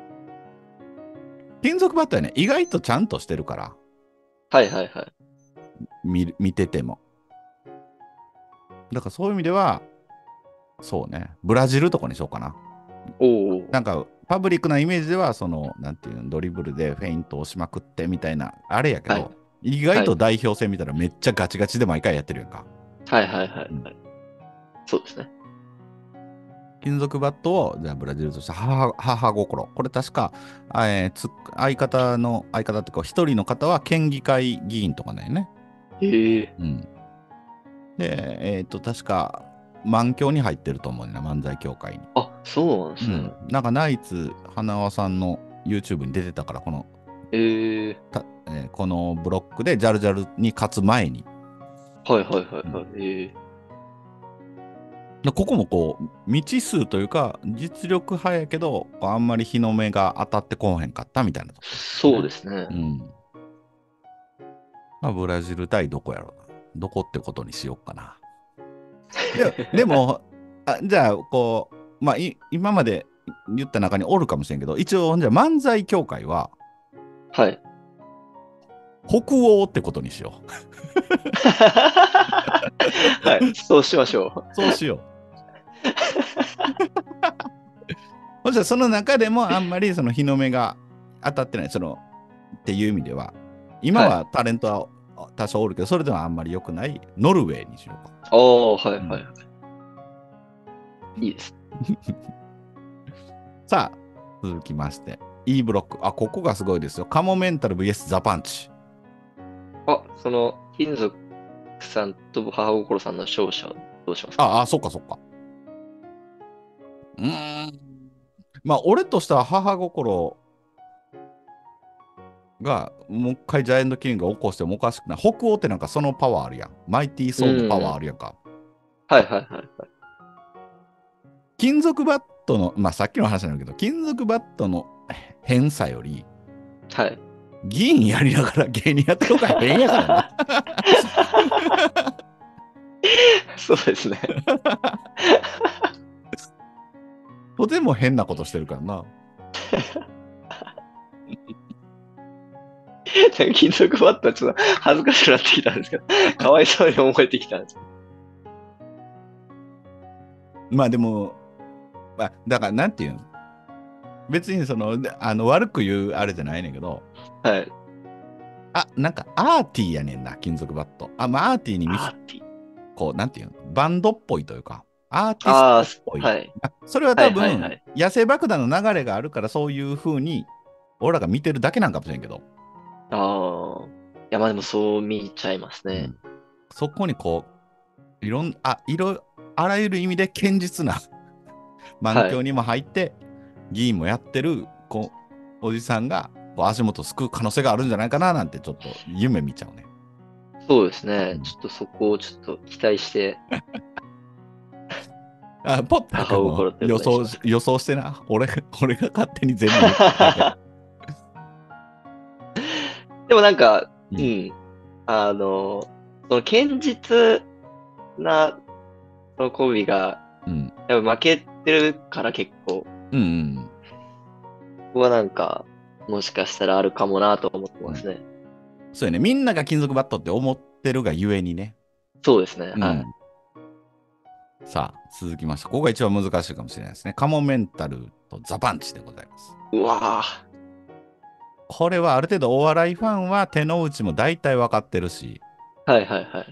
金属バットはね、意外とちゃんとしてるから、 はいはいはい。 見見てても。だからそういう意味では、そうね、ブラジルとかにしようかな。 おー。 なんか、パブリックなイメージでは、その、なんていうの、ドリブルでフェイントをしまくってみたいな、あれやけはい。 ど、意外はい。 と代表戦見たらめっちゃガチガチで毎回やってるやんか。 はいはいはいうん、 はい。そうですね。 金属バットを、じゃあブラジルとして母、母心。これ確か、あえーつ相方の、相方っていうか、一人の方は県議会議員とかだよね。 ええ。 うん。で、えっと、確か、満響に入ってると思うねんな、漫才協会に。 あ、そうなんですね。 うん。なんか、ナイツ、花輪さんの YouTube に出てたから、この、 ええ。 たえーこのブロックでジャルジャルに勝つ前に。 はいはいはいうん、 はい。ええ。 でここもこう、未知数というか、実力派やけど、あんまり日の目が当たってこうへんかったみたいなとこそうね。 ですね。 うん。まあ、ブラジル対どこやろうな。どこってことにしようかな。で、でも、あじゃあ、こう、まあ、い今まで言った中におるかもしれんけど、一応、じゃあ漫才協会は、 はい。 北欧ってことにしよう。 はい。そうしましょそうしよう。そしたらその中でもあんまりその日の目が当たってない、そのっていう意味では、 う。 今はい。 はタレントは多少おるけど、それではあんまり良くないノルウェーにしようか。 おー、はいうん、 はい。 いいです。 さあ、続きまして、E ブロック。あ、ここがすごいですよ。カモメンタル ブイエス ザパンチ。 あ、その、金属さんと母心さんの勝者はどうしますか？ ああ、そっかそっか。うーん。まあ、俺としては母心が、もう一回ジャイアントキリングが起こしてもおかしくない。北欧ってなんかそのパワーあるやん。マイティーうソーのパワーあん。 るやんか。 はいはいはいはい。 金属バットの、まあさっきの話なんだけど、金属バットの偏差より、 はい。 議員やりながら芸人やってる方が変やからな。 そうですね。 とても変なことしてるからな。 金属バットはちょっと恥ずかしくなってきたんですけど、かわいそうに思えてきたんですけまあでも、まあ、だからなんていうの、別にその、であの悪く言うあれじゃないねんけど、 ど。はい。 あ、なんかアーティーやねんな、金属バット。あ、まあアーティーに見せ、 アーティ。 こう、なんていうの、バンドっぽいというか、アーティスあトっぽあ、 い。 はい。 あそれはは多分、 いはいはい。 野生爆弾の流れがあるからそういう風に、俺らが見てるだけなんかもしれんけど、 ああ。いや、まあでもそう見ちゃいますね。 うん、そこにこう、いろん、あ、いろ、あらゆる意味で堅実な満はい。 響にも入って、議員もやってる、こう、おじさんが、こう足元すくう可能性があるんじゃないかななんて、ちょっと夢見ちゃうね。 そうですね。 うん、 ちょっとそこをちょっと期待して、 あ、ポッター母君も心という予想し、 ことにします。 予想してな。俺が、俺が勝手に全部言っただけ。 でもなんか、 うん。 うん。あの、その堅実な、そのコンビが、 うん。 やっぱ負けてるから結構、 うん。 ここはなんか、もしかしたらあるかもなと思ってうん。うん。 ますね。 そうやね。みんなが金属バットって思ってるがゆえにね。 そうですね。はい。 うん。さあ、続きまして、ここが一番難しいかもしれないですね。カモメンタルとザパンチでございます。 うわぁ。 これはある程度お笑いファンは手の内も大体分かってるし、 はいはいはい。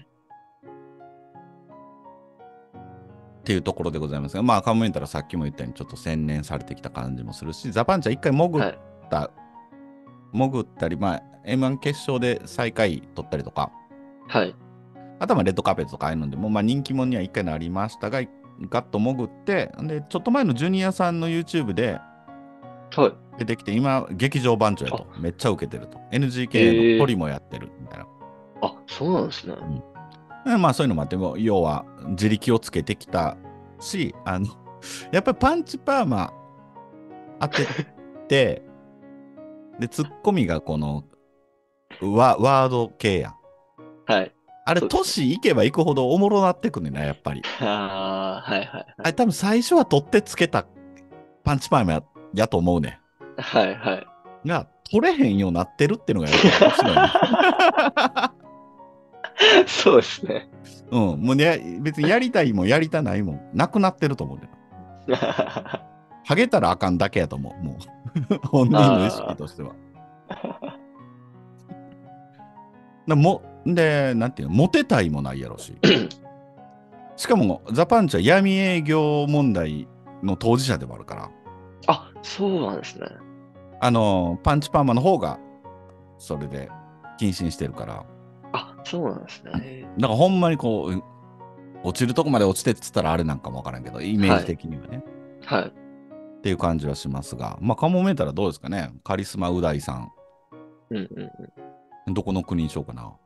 っていうところでございますが、まあ、カモメンタルはさっきも言ったようにちょっと洗練されてきた感じもするし、ザパンチは一回潜っはい。 た、潜ったり、まあ、エムワン 決勝で最下位取ったりとか、 はい。 あとはまあレッドカーペットとかああいうのでも、まあ、人気者には一回なりましたが、ガッと潜って、で、ちょっと前のジュニアさんの YouTube ではい。 出てきて、今、劇場番長やと。 あ、 めっちゃ受けてると。エヌジーケー のトリええもやってるみたいな。 あ、そうなんですね。 うん、まあ、そういうのもあって、も要は自力をつけてきたし、あの、やっぱりパンチパーマ当てて、で、ツッコミがこのワ、ワード系やん。 はい。 あれ、 そうですね。 年いけばいくほどおもろなってくんねんな、やっぱり。 ああ、はいはいはい。 あれ、多分最初は取ってつけたパンチパーマや、やと思うねはいはい。 ん。が、取れへんようになってるっていうのがやっぱ面白いね。 そうですね。 うん。もうね、別にやりたいもんやりたないもん、なくなってると思うねん。 あハゲたらあかんだけやと思う。もう、本人の意識あ、 としては。なもで、なんていうの、モテたいもないやろし。しかも、ザ・パンチは闇営業問題の当事者でもあるから、 あ、そうなんですね。 あの、パンチパーマの方が、それで、謹慎してるから、 あ、そうなんですね。 だからほんまにこう、落ちるとこまで落ちてっつったらあれなんかもわからんけど、イメージはい。 的にはね。 はい。 っていう感じはしますが、まあ、カモメンタルはどうですかね。カリスマう大さん。 うんうんうん。 どこの国にしようかな。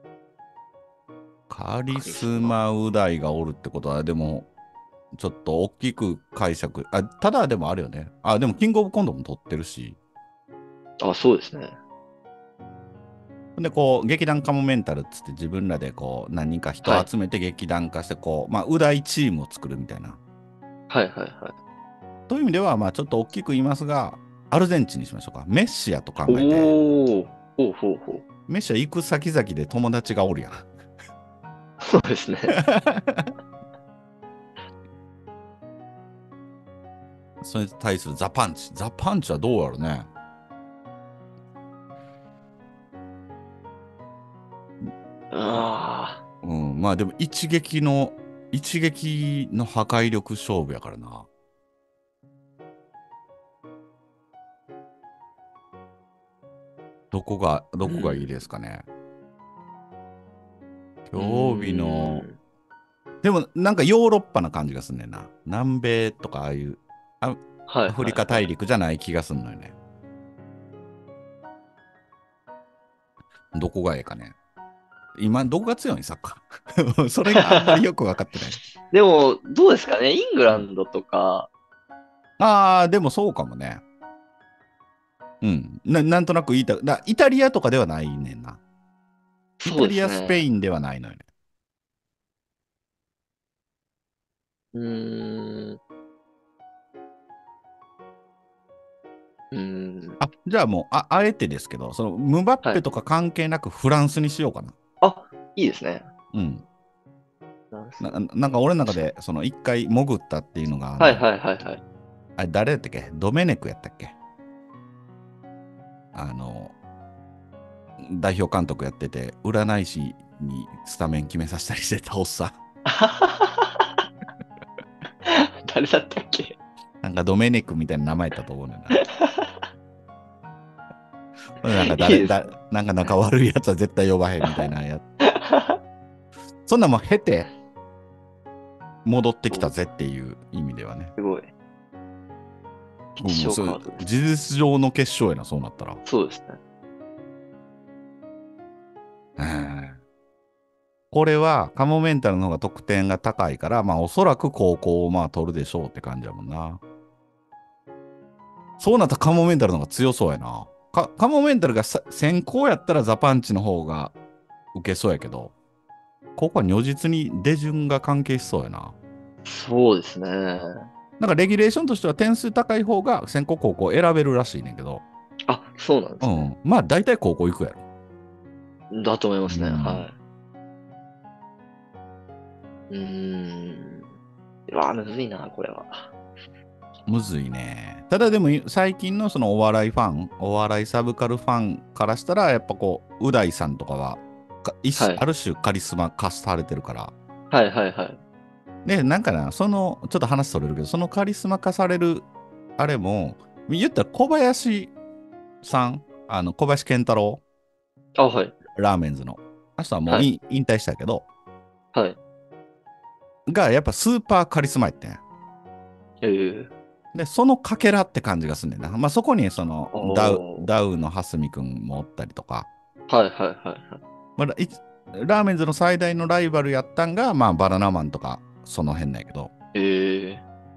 カリカリススマ。 マう大がおるってことは、でも、ちょっと大きく解釈。あ、ただでもあるよね。あ、でも、キングオブコントも取ってるし。 あ、そうですね。 で、こう、劇団カモメンタルっつって自分らでこう、何人か人はい。 を集めて劇団化して、こう、まあ、う大チームを作るみたいな。 はいはいはという意味では、まあ、ちょっと大きく言いますが、アルゼンチンにしましょうか。メッシやと考い。 えて、 おお。ほうほうほう。 メッシは行く先々で友達がおるやん。 そうですね。 それに対するザ・パンチ。ザ・パンチはどうやろうね。 あうん、まあでも一撃の一撃の破壊力勝負やからな。どこが、どこがいいですかね。競技の、でもなんかヨーロッパな感じがすんねんな。南米とかああいう、あはいアフリカ大陸じゃない気がすんのよね。どこがええかね。今、どこが強いんサッカー。それがあんまりよく分かってない。 でも、どうですかね、イングランドとか、 ああ、でもそうかもね。うん。な、なんとなくイタ、だイタリアとかではないねんな。イそうでタリア、スペすね。 インではないのよね。 うーん、うーん、 あ、じゃあもう、あ、あえてですけど、その、ムバッはい。 ペとか関係なくフランスにしようかな。 あ、いいですね。 うん。 フランス。 な、なんか俺の中確かに。 で、その、一回潜ったっていうのが、あの、 はいはいはいはい。 あれ誰だったっけドメネクやったっけあの、代表監督やってて、占い師にスタメン決めさせたりしてたおっさん。 誰だったっけ？ なんかドメネクみたいな名前やったと思うねんな。なんか誰、だ、 いいですね。 なんか仲悪いやつは絶対呼ばへんみたいなやつ。そんなもん経て戻ってきたぜっていう意味ではね。 すごい。 もう決勝そうカードです。 事実上の決勝やな、そうなったら。 そうですね。 うんこれはカモメンタルの方が得点が高いから、まあおそらく高校をまあ取るでしょうって感じやもんな。そうなったらカモメンタルの方が強そうやな。かカモメンタルがさ先行やったらザパンチの方が受けそうやけど、ここは如実に出順が関係しそうやな。 そうですね。 なんかレギュレーションとしては点数高い方が先行高校選べるらしいねんけど、 あ、そうなんですね。 うん。まあ大体高校行くやろ。 だと思いますね。 うん。 はい。うーん。うわ、むずいな、これは。 むずいね。ただでも最近のそのお笑いファン、お笑いサブカルファンからしたら、やっぱこう、う大さんとかは、か一はい。 ある種カリスマ化されてるから。 はいはいはい。 で、なんかな、その、ちょっと話それるけど、そのカリスマ化される、あれも、言ったら小林さん、あの、小林健太郎、 あ、はい。 ラーメンズの。あの人はもうはい。 い引退したけど、 はい。 が、やっぱスーパーカリスマやってん。 えー、 で、そのかけらって感じがすんねんな。まあ、そこに、その、ダウ、 おー。 ダウの蓮見くんもおったりとか、 はいはいはいはい。 まあ、いラーメンズの最大のライバルやったんが、まあ、バナナマンとか、その辺なんやけど、 えー、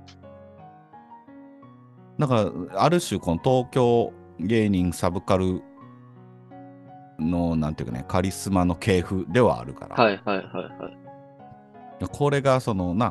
なんか、ある種、この東京芸人サブカルの、なんていうかね、カリスマの系譜ではあるから、 はいはいはいはい。 これが、そのな、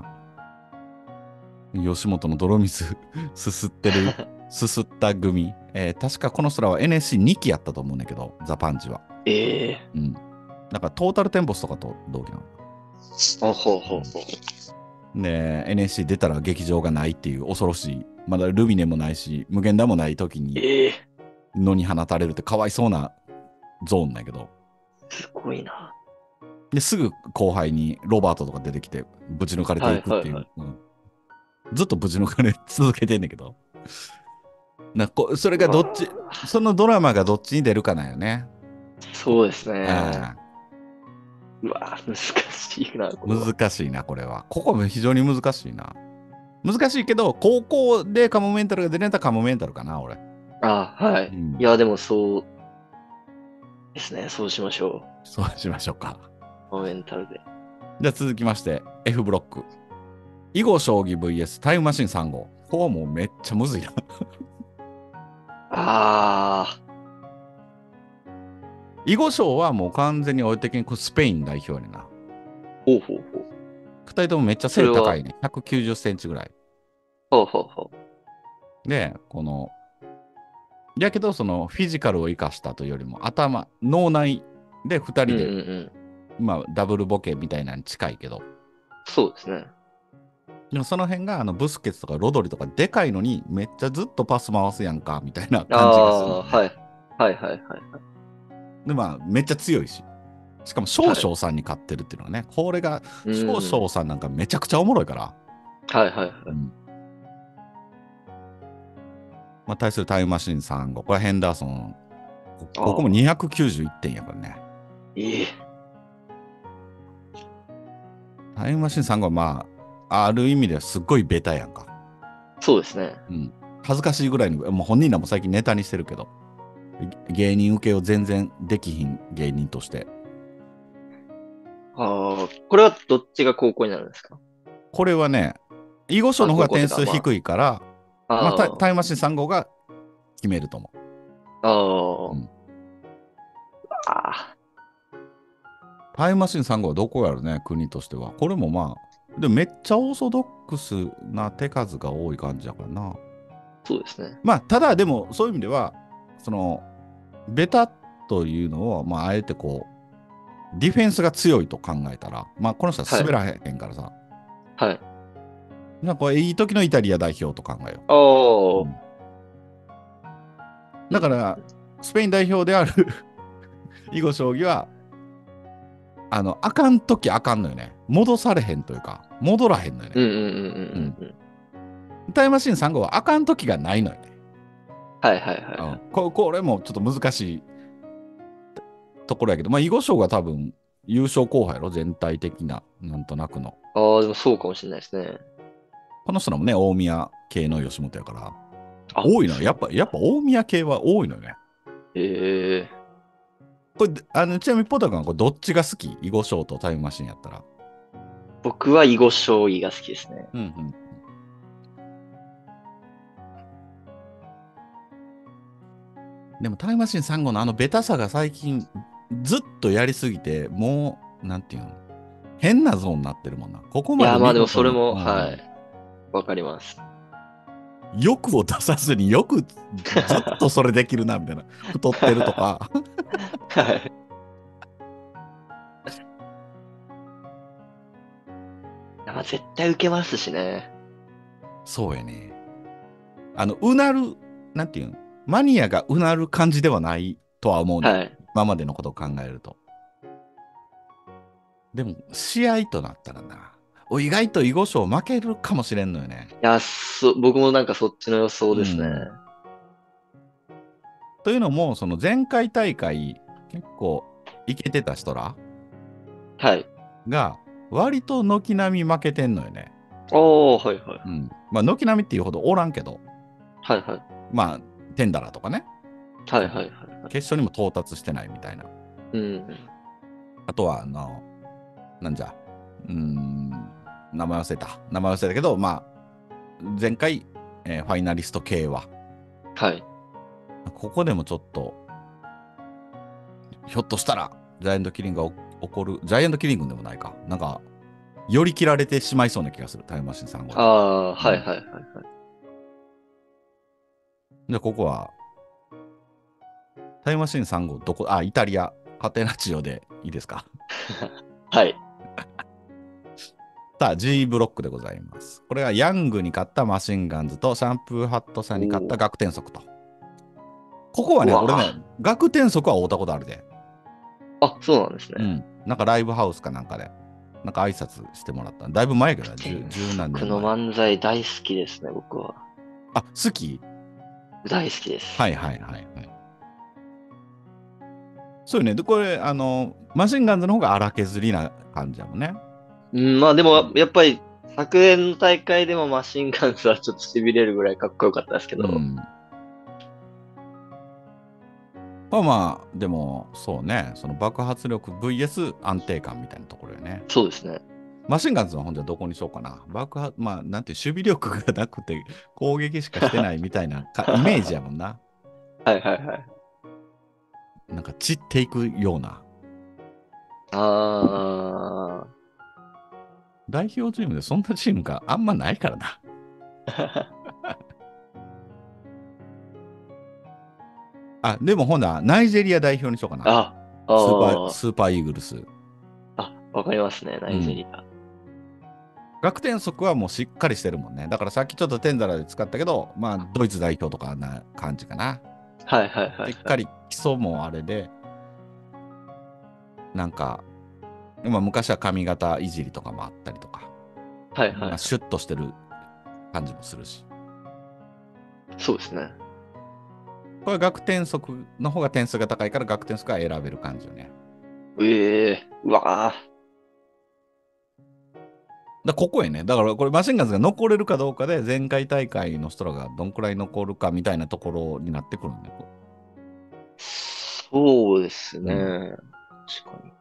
吉本の泥水すすってる、すすった組、えー確かこの人らは エヌエスシーに 期やったと思うんだけど、ザ・パンチは。 えうん。なんかトータルテンボスとかと同期なの。 ー、あ、ほうほうほう。 で、エヌエスシー 出たら劇場がないっていう恐ろしい、まだルミネもないし、無限大もない時にえー、 野に放たれるってかわいそうなゾーンだけど、 すごいな。 ですぐ後輩にロバートとか出てきてぶち抜かれていくっていう、 はいはいはい。 うんずっとぶち抜かれ続けてんだけど、なこそれがうどっち、 わそのドラマがどっちに出るかなんよね。こそうですね。 あうわ難しいな、これは。 難しいな、これは。ここも非常に難しいな。難しいけど、高校でカモメンタルが出れたらカモメンタルかな、俺。 あ、はい。 うん。 いや、でもそうですね。そうしましょそうしましょうか。 う。メンタルで。 じゃあ続きまして、F ブロック。囲碁将棋 ブイエス タイムマシンさん号。ここはもうめっちゃむずいな。 あ囲碁将はもう完全に俺的にこうスペイン代表やねんな。 ー、ほうほうほう。 二人ともめっちゃそれは、 背高いね。ひゃくきゅうじゅっセンチぐらい。 ほうほうほで、この、やけどそのフィジカルを生かしたというよりも頭、脳内で二う。うんうん人で、 うん。 まあダブルボケみたいなのに近いけど、 そうですね。 でもその辺があのブスケツとかロドリとかでかいのにめっちゃずっとパス回すやんかみたいなあ感じがするのあ、 ね。 はい。はいはいはいはい。 でまあめっちゃ強いし。 しかも少々さんに勝ってるっていうのはね、これが少々さんなんかめちゃくちゃおもろいから。 はいはいはい。うん、 まあ、対するタイムマシーンさん号、これヘンダーソン、ここもにひゃくきゅうじゅういってんやからね。 ええ。 タイムマシーンさん号はまあ、ある意味ではすっごいベタやんか。 そうですね。 うん。恥ずかしいぐらいに、もう本人らも最近ネタにしてるけど、芸人受けを全然できひん芸人として。 ああ、これはどっちが高校になるんですか？ これはね、囲碁賞の方が点数低いから、まあ、まあ、タ, タイムマシーンさん号が決めると思う。 ああ、うん、 あタイムマシーンさん号はどこやろね、国としては。これもまあ、でもめっちゃオーソドックスな手数が多い感じだからな。 そうですね。 まあ、ただでもそういう意味では、その、ベタというのを、まあ、あえてこう、ディフェンスが強いと考えたら、まあ、この人は滑らへんからさ。 はい。 なんかいい時のイタリア代表と考えよう。 おー。うん、 だから、スペイン代表である囲碁将棋は、あの、あかんときあかんのよね。戻されへんというか、戻らへんのよね。 うんうんうんうんうん。 タイムマシーンさん号はあかんときがないのよね。 はいはいはい、はい、 うん、こ。これもちょっと難しいところやけど、まあ、囲碁将が多分優勝候補やろ、全体的な、なんとなくの。 ああ、でもそうかもしれないですね。 この人らもね、大宮系の吉本やから、多いのよ。やっぱ、やっぱ大宮系は多いのよね。 へえ。 これ、あの、ちなみにポタ君はこれどっちが好き？囲碁将とタイムマシーンやったら。 僕は囲碁将棋が好きですね。 うんうん。でもタイムマシーンさん号のあのベタさが最近ずっとやりすぎて、もう、なんていうの、変なゾーンになってるもんな。ここまでいや、まあでもそれも、 うん、 はい。わかります。 欲を出さずによくずっとそれできるな、みたいな。太ってるとか。 はい。まあ絶対受けますしね。 そうやね。あの、うなる、なんていうの、マニアがうなる感じではないとは思うね。はい、今までのことを考えると。でも、試合となったらな、意外と囲碁将負けるかもしれんのよね。 いや、そ、僕もなんかそっちの予想ですね。うん、 というのも、その前回大会、結構いけてた人ら、 はい、 が、割と軒並み負けてんのよね。 おー、はいはい。 うん。まあ、軒並みっていうほどおらんけど、 はいはい。 まあ、テンダラとかね。 はいはいはい、はい。 決勝にも到達してないみたいな。 うん。 あとは、あの、なんじゃ、うーん、名前忘れた。名前忘れたけど、まあ、前回、えーファイナリスト系は。 はい。 ここでもちょっと、ひょっとしたら、ジャイアントキリングが起こる、ジャイアントキリングでもないか。なんか、寄り切られてしまいそうな気がする、タイムマシーンさん号。 ああ、うん、はいはいはいはい。 で、ここは、タイムマシーンさん号、どこ、あ、イタリア、カテナチオでいいですか？ はい。 さあ、G ブロックでございます。これはヤングに勝ったマシンガンズとシャンプーハットさんに勝った学天則と。ここはね、俺ね、学天則は会うたことあるで。 あ、そうなんですね。 うん。なんかライブハウスかなんかで、なんか挨拶してもらった。だいぶ前やけどね、十何年前。 僕の漫才大好きですね、僕は。 あ、好き？ 大好きです。 はいはいはいはい。そうよね。で、これ、あの、マシンガンズの方が荒削りな感じだもんね。 うん、まあでも、やっぱり、昨年の大会でもマシンガンズはちょっと痺れるぐらいかっこよかったですけど。うん、 まあまあ、でも、そうね、その爆発力 ブイエス 安定感みたいなところよね。 そうですね。 マシンガンズはほんじゃどこにしようかな。爆発、まあ、なんていう、守備力がなくて攻撃しかしてないみたいなイメージやもんな。 はいはいはい。 なんか散っていくような。 ああ。 代表チームでそんなチームがあんまないからな。あ、でもほんならナイジェリア代表にしようかな。 ああスーパー、スーパーイーグルス。 あ、わかりますね、ナイジェリア。うん、 学天則はもうしっかりしてるもんね。だからさっきちょっとテンザラで使ったけど、まあ、ドイツ代表とかな感じかな。 はいはいはい、はい。 しっかり基礎もあれで。 なんか、まあ、昔は髪型いじりとかもあったりとか、 はいはいはい。 まあ、シュッとしてる感じもするし。 そうですね。 これは学天則の方が点数が高いから学天則は選べる感じよね。 ええうわあ。 だここへね、だからこれマシンガンズが残れるかどうかで前回大会の人らがどんくらい残るかみたいなところになってくるんだよ。 そうですね。 うん、 確かに。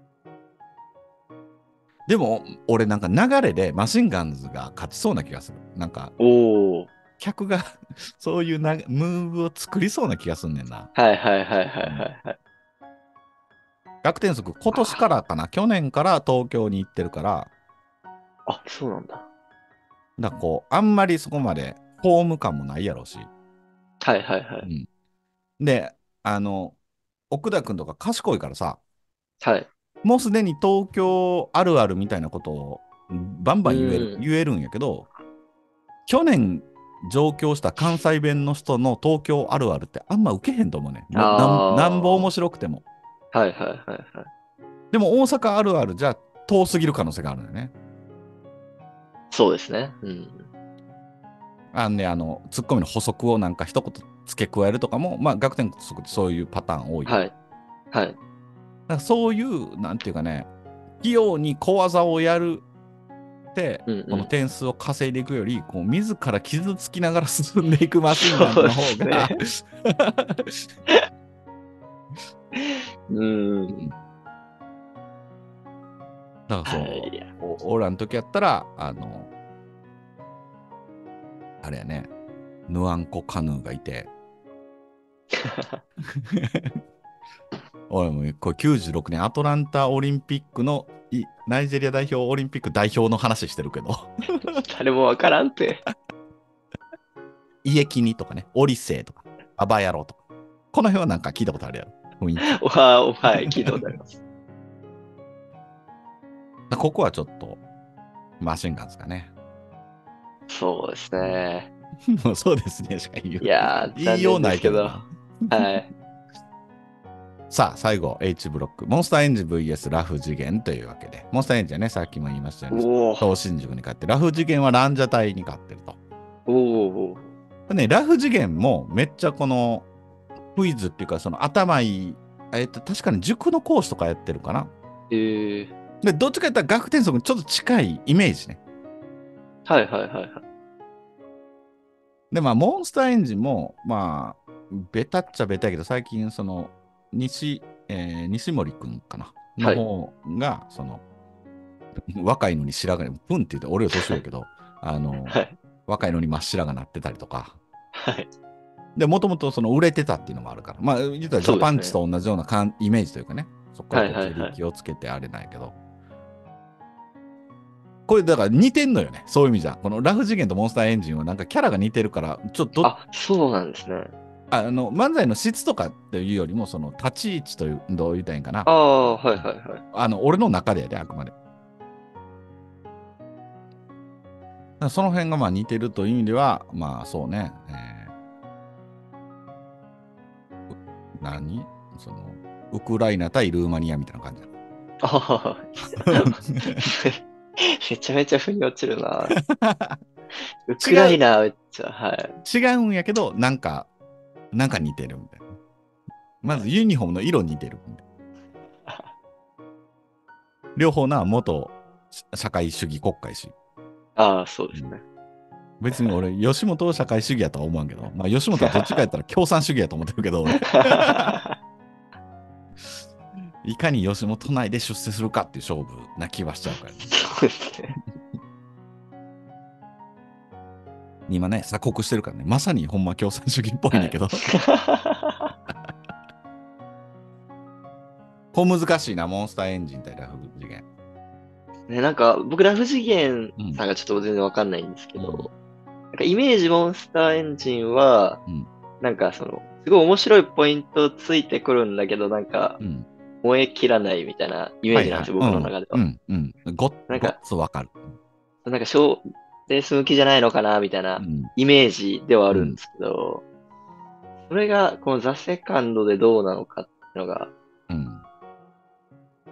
でも俺なんか流れでマシンガンズが勝ちそうな気がする。なんかおお。 客がそういうなムーブを作りそうな気がすんねんな。 はいはいはいはいうん、 はいはい。 学天則今年からかな、去年から東京に行ってるから、 あ、そうなんだ。 だからこうあんまりそこまでホーム感もないやろうし。 はいはいはい。 うん、で、あの、奥田君とか賢いからさ、 はい。 もうすでに東京あるあるみたいなことをバンうバン言える、 ん。 言えるんやけど、去年上京した関西弁の人の東京あるあるってあんま受けへんと思うね。 あもうなん、なんぼ面あ。 白くても。 はいはいはいはい。 でも大阪あるあるじゃ遠すぎる可能性があるんだよね。 そうですね。うん。 あんで、あの、ツッコミの補足をなんか一言付け加えるとかも、まあ、学天則ってそういうパターン多いやん。だかはい。はい。 らそういう、なんていうかね、器用に小技をやるって、このうんうん。 点数を稼いでいくより、こう自ら傷つきながら進んでいくマシンガンズそうでの方がすね。うん。 だからはい。 そいや。 う、お俺らの時やったら、あの、あれやね、ヌアンコ・カヌーがいて、俺もこれきゅうじゅうろくねんアトランタオリンピックのいナイジェリア代表オリンピック代表の話してるけど、 誰もわからんて。 イエキニとかね、オリセイとか、アバヤロとか、この辺はなんか聞いたことあるやろ、雰囲気。 おは、おはい、聞いたことあります。 ここはちょっとマシンガンズかね。 そうですね。 もうそうですね、しか言う。 いやー、残念言いようなですけど。 いけどな。 はい。 さあ、最後、H ブロック。モンスターエンジン ブイエス ラフ次元というわけで。モンスターエンジンはね、さっきも言いましたように、 おー、 東新宿に勝って、ラフ次元はランジャタイに勝ってると。 おー、 でね、ラフ次元もめっちゃこのクイズっていうか、その頭いい、えっと、確かに塾の講師とかやってるかな。 えー、 で、どっちか言ったら学天則にちょっと近いイメージね。 はいはいはいはい。 で、まあ、モンスターエンジンも、まあ、ベタっちゃベタやけど、最近、その、西、えー西森くんかなのはい。 方が、その、若いのに白髪、プンって言って、俺よ年上やけど、あの、 はい。 若いのに真っ白がなってたりとか、 はい。 で、もともとその売れてたっていうのもあるから、まあ、言ったらジャそうですね。 パンチと同じようなかんイメージというかね、そこからはいこう、 はいはい。 自力をつけてあれなんやけど、これだから似てんのよね、そういう意味じゃ。このラフ次元とモンスターエンジンはなんかキャラが似てるから、ちょっとあ、そうなんですね。 あの漫才の質とかっていうよりも、その立ち位置という、どう言ったらいいんかな。 ああ、はいはいはい。 あの、俺の中でやで、あくまで。だからその辺がまあ似てるという意味では、まあそうね、えー何その、ウクライナ対ルーマニアみたいな感じ。 ああ、めちゃめちゃ腑に落ちるな。ウクラ違う、 イナめっちゃ、はい。 違うんやけど、なんか、なんか似てるみたいな。まずユニフォームの色似てるみたいな。両方な、元社会主義国家やし。 ああ、そうでうん、 すね。 別に俺、吉本を社会主義やとは思わんけど、まあ、吉本はどっちかやったら共産主義やと思ってるけど、俺。いかに吉本内で出世するかっていう勝負な気はしちゃうからね。 そうですね。 今ね、鎖国してるからね、まさにほんま共産主義っぽいねんけど、 はい。 こう難しいな、モンスターエンジン対ラフ次元。 ね、なんか、僕、ラフ次元うん。 さんがちょっと全然わかんないんですけうん。 ど、なんかイメージモンスターエンジンは、 うん。 なんかその、すごい面白いポイントついてくるんだけど、なんか、 うん。 燃え切らないみたいなイメはいはい。 ージなんですよ、 うん。 僕の中では。 うん。うん。ご、ごっなんか、 つわかる。 なんか、賞レース向きじゃないのかな、みたいなうん。 イメージではあうん。 るんですけど、それが、このザ・セカンドでどうなのかっていうのが、 うん。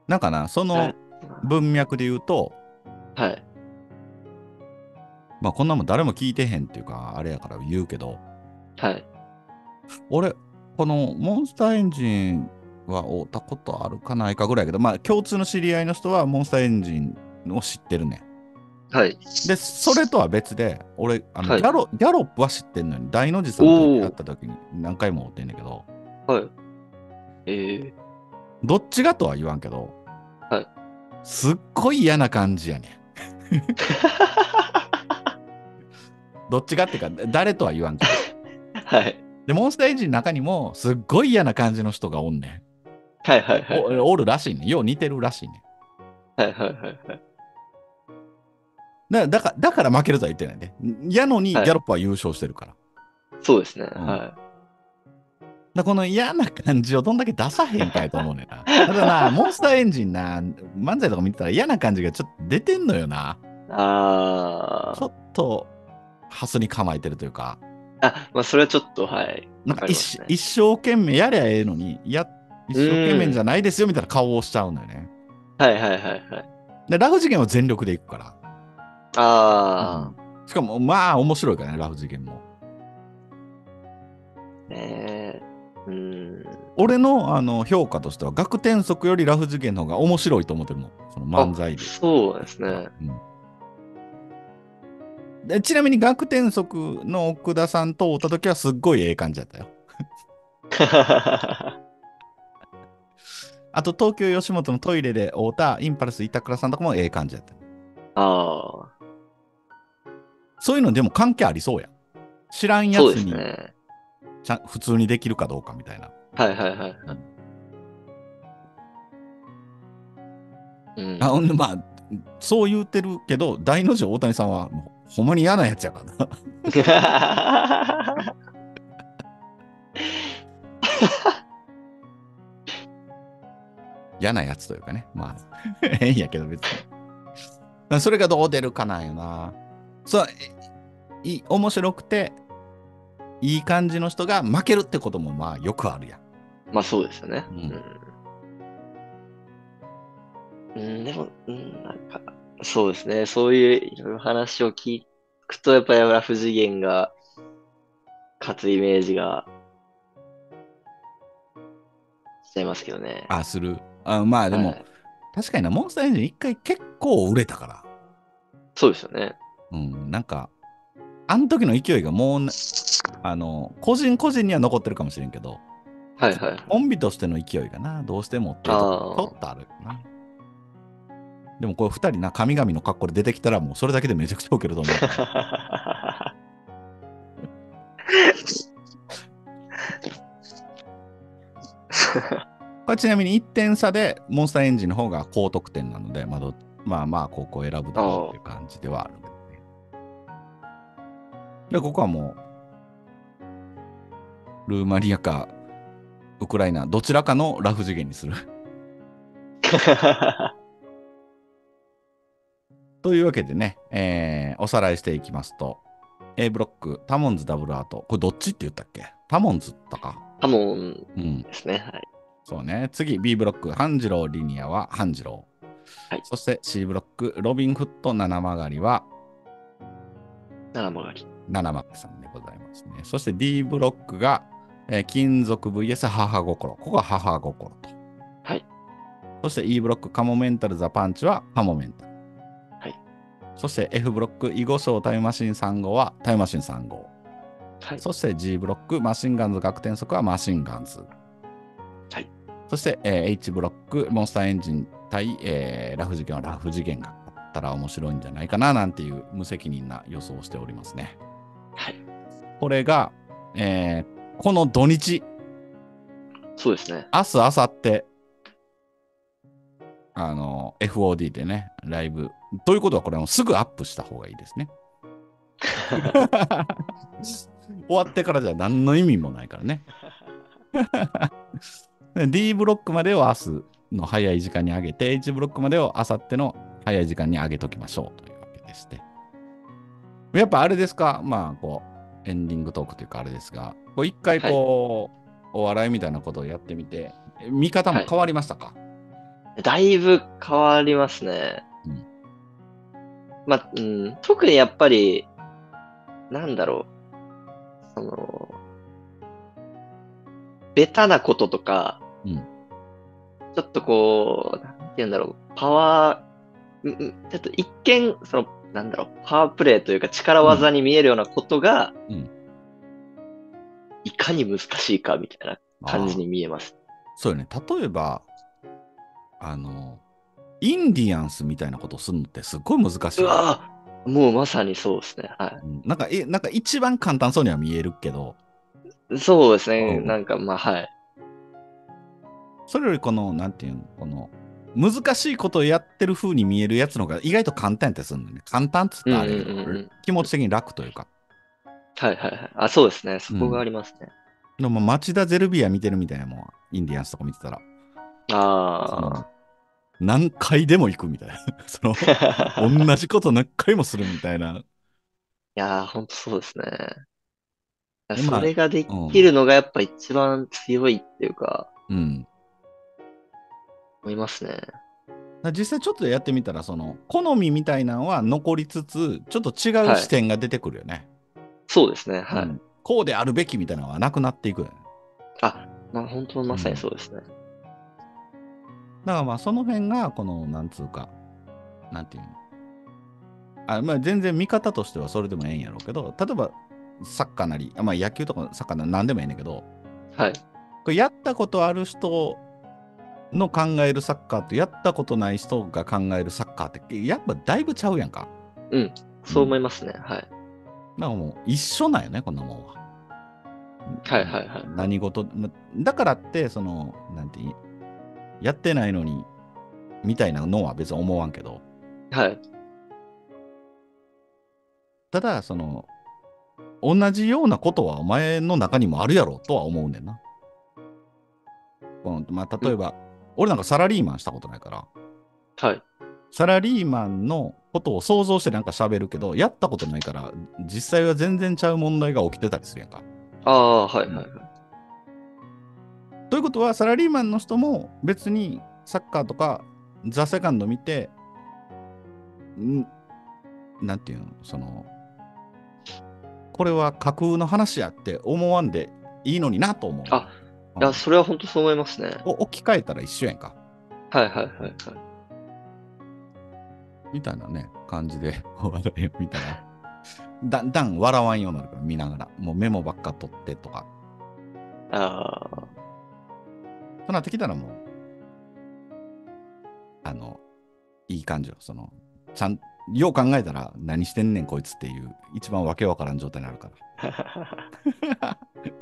なんかな、その文脈で言うと、 はい。 まあこんなもん誰も聞いてへんっていうか、あれやから言うけど、 はい。 俺、このモンスターエンジンは会ったことあるかないかぐらいやけど、まあ共通の知り合いの人はモンスターエンジンを知ってるね。 はい。 で、それとは別で、俺、あのはい。 ギャロ、ギャロップは知ってんのに、大の字さんとおー。 やった時に何回も会ってんだけど、 はい。えどっちがとは言わんけど、 ー。はい。 すっごい嫌な感じやねん。どっちがっていうか、誰とは言わんけど。 はい。 で、モンスターエンジンの中にも、すっごい嫌な感じの人がおんねはいはいはん。 いはい。 お、おるらしいねん。よう似てるらしいねん。 はいはいはいはい。 だだから、だから負けるとは言ってないね。やのにはい。 ギャロップは優勝してるから。 そうですね。 うん。 はだこの嫌な感じをどんだけ出さへんかやと思うねんな。ただな、モンスターエンジンな、漫才とか見てたら嫌な感じがちょっと出てんのよな。 い。あちょっと、ハスに構えてるというか、 あ。あ、まあ、それはちょっと、はい。 なんわか一かりますね。 一生懸命やりゃええのに、いや、一う生懸命じん。 ゃないですよみたいな顔をしちゃうのよね。 はいはいはいはい。 で、ラフ次元は全力でいくから。うあん。しかも、まあ、面白いからね、ラフ次元も。 あ。ねえ。うん。 俺のあの評価としては、学天則よりラフ次元の方が面白いと思ってるもん。その漫あ、 才でそうです言ったら。 ね。 うん、でちなみに学天則の奥田さんと会った時はすっごいええ感じだったよ。あと東京吉本のトイレで会ったインパルス板倉さんとかもええ感じだった。 ああ。 そういうのでも関係ありそうや。知らんやそうでつにすね。 ちゃ普通にできるかどうかみたいな。 はいはいはいはい。 うん、 うん。 あほんでまあ、そう言うてるけど、大の字大谷さんはもうほんまに嫌なやつやからな。嫌なやつというかね。まあ、変やけど別に。それがどう出るかなんよな。そう、いい面白くて、いい感じの人が負けるってこともまあよくあるやん。 まあそうですよね。 うん。 うん。うん、でも、うん、なんか、そうですね。そういういろいろ話を聞くと、やっぱりラフ次元が勝つイメージがしちゃいますけどね。 あ、する。あ、まあでも、 はい。 確かにな、モンスターエンジン一回結構売れたから。 そうですよね。 うん、なんか、あの時の勢いがもうな、あの、個人個人には残ってるかもしれんけど、 はいはいはい。 コンビとしての勢いがな、どうしてもっていうとこちょっあとあるよな。でもこれ二人な、神々の格好で出てきたらもうそれだけでめちゃくちゃウケると思うから。 あ。 これちなみにいってん差でモンスターエンジンの方が高得点なので、まあど、まあまあ、ここを選ぶだろうっていう感じではあるんだよね。で、ここはもう、ルーマニアかウクライナ、どちらかのラフ次元にする。というわけでね、えーおさらいしていきますと、A ブロック、タモンズダブルアート。これどっちって言ったっけ？タモンズったか。 ハモンうん。 ですね。はい。 そうね。次、B ブロック、半次郎リニアは半次郎。 はい。 そして C ブロック、ロビンフット七曲りは七曲り。 七曲さんでございますね。そして D ブロックが、えー金属 ブイエス 母心。ここは母心と。 はい。 そして E ブロック、カモメンタルザパンチはカモメンタル。 はい。 そして F ブロック、囲碁将タイムマシンさん号はタイムマシンさん号。 はい。 そして G ブロック、マシンガンズ学天則はマシンガンズ。 はい。 そして、えー H ブロック、モンスターエンジン対、えーラフ次元はラフ次元があったら面白いんじゃないかななんていう無責任な予想をしておりますね。 はい。 これが、えーこの土日、 そうですね。 明日、明後日、あの、エフオーディー でね、ライブ。ということは、これはもうすぐアップした方がいいですね。終わってからじゃ何の意味もないからね。D ブロックまでを明日の早い時間に上げて、H ブロックまでを明後日の早い時間に上げときましょうというわけでして。やっぱあれですか、まあ、こう、エンディングトークというかあれですが、こう一回はい。 こう、お笑いみたいなことをやってみて、見方もはい。 変わりましたか？ だいぶ変わりますね。 うん。 まあ、うん、特にやっぱり、なんだろう、その、ベタなこととか、 うん。 ちょっとこう、なんて言うんだろう、パワー、んんちょっと一見、その、なんだろう、パワープレイというか力うん。 技に見えるようなことが、 うん。 いかに難しいかみたいな感じああ、 に見えます。 そうよね。例えば、あの、インディアンスみたいなことをするのってすっごい難しいやん。 うわぁ、もうまさにそうですね。はうん、なんか、え、なんか一番簡単そうには見えるけど、 い。そうですね。 うん、 なんか、まあ、はい。 それよりこの、なんていうの、この、難しいことをやってる風に見えるやつの方が意外と簡単やったりするんだよね。簡単っつっうんうんたらあれやけど、 うんうん。 気持ち的に楽というか。 はいはいはい。あ、そうですね。そこがあうん。 りますね。 でも町田ゼルビア見てるみたいなもん、インディアンスとか見てたら、その、 ああ。 何回でも行くみたいな。その、同じこと何回もするみたいな。 いやー、ほんとそうですね。 で、まあ、 それがでうん、 きるのがやっぱ一番強いっていうか、 うん。 思いますね。 実際ちょっとやってみたら、その、好みみたいなのは残りつつ、ちょっと違う視はい。 点が出てくるよね。 そうですね。はい。 うん。こうであるべきみたいなのはなくなっていくよね。 あ、まあ本当まさにうん。 そうですね。 だからまあ、その辺が、この、なんつうか、なんていうの。あ、まあ、全然見方としてはそれでもええんやろうけど、例えば、サッカーなり、まあ、野球とかサッカーなり何でもええねんけど、 はい。 これやったことある人の考えるサッカーと、やったことない人が考えるサッカーって、やっぱだいぶちゃうやんか。 うん。そううん。 思いますね。はい。 だからもう、一緒なんよね、こんなもんは。 はいはいはいはい。 何事、まだからって、その、なんていう、やってないのに、みたいなのは別に思わんけど、 はい。 ただ、その、同じようなことはお前の中にもあるやろとは思うねんな。このまあ、 うん。 例えば、俺なんかサラリーマンしたことないから、 はい。 サラリーマンのことを想像してなんか喋るけど、やったことないから、実際は全然ちゃう問題が起きてたりするやんか。 ああ、はいうん。 はいはい。 ということは、サラリーマンの人も別にサッカーとかザ・セカンド見て、んなんていうの、その、これは架空の話やって思わんでいいのになと思うね。 あ、いや、 うん。 それは本当そう思いますね。 を置き換えたら一緒やんか。 はいはいはいはい。 みたいなね、感じで話題を見たら、だんだん笑わんようになるから見ながら、もうメモばっか取ってとか。 ああ、 そうなってきたらもう、あの、いい感じよ。その、ちゃん、よう考えたら何してんねんこいつっていう、一番わけわからん状態になるから。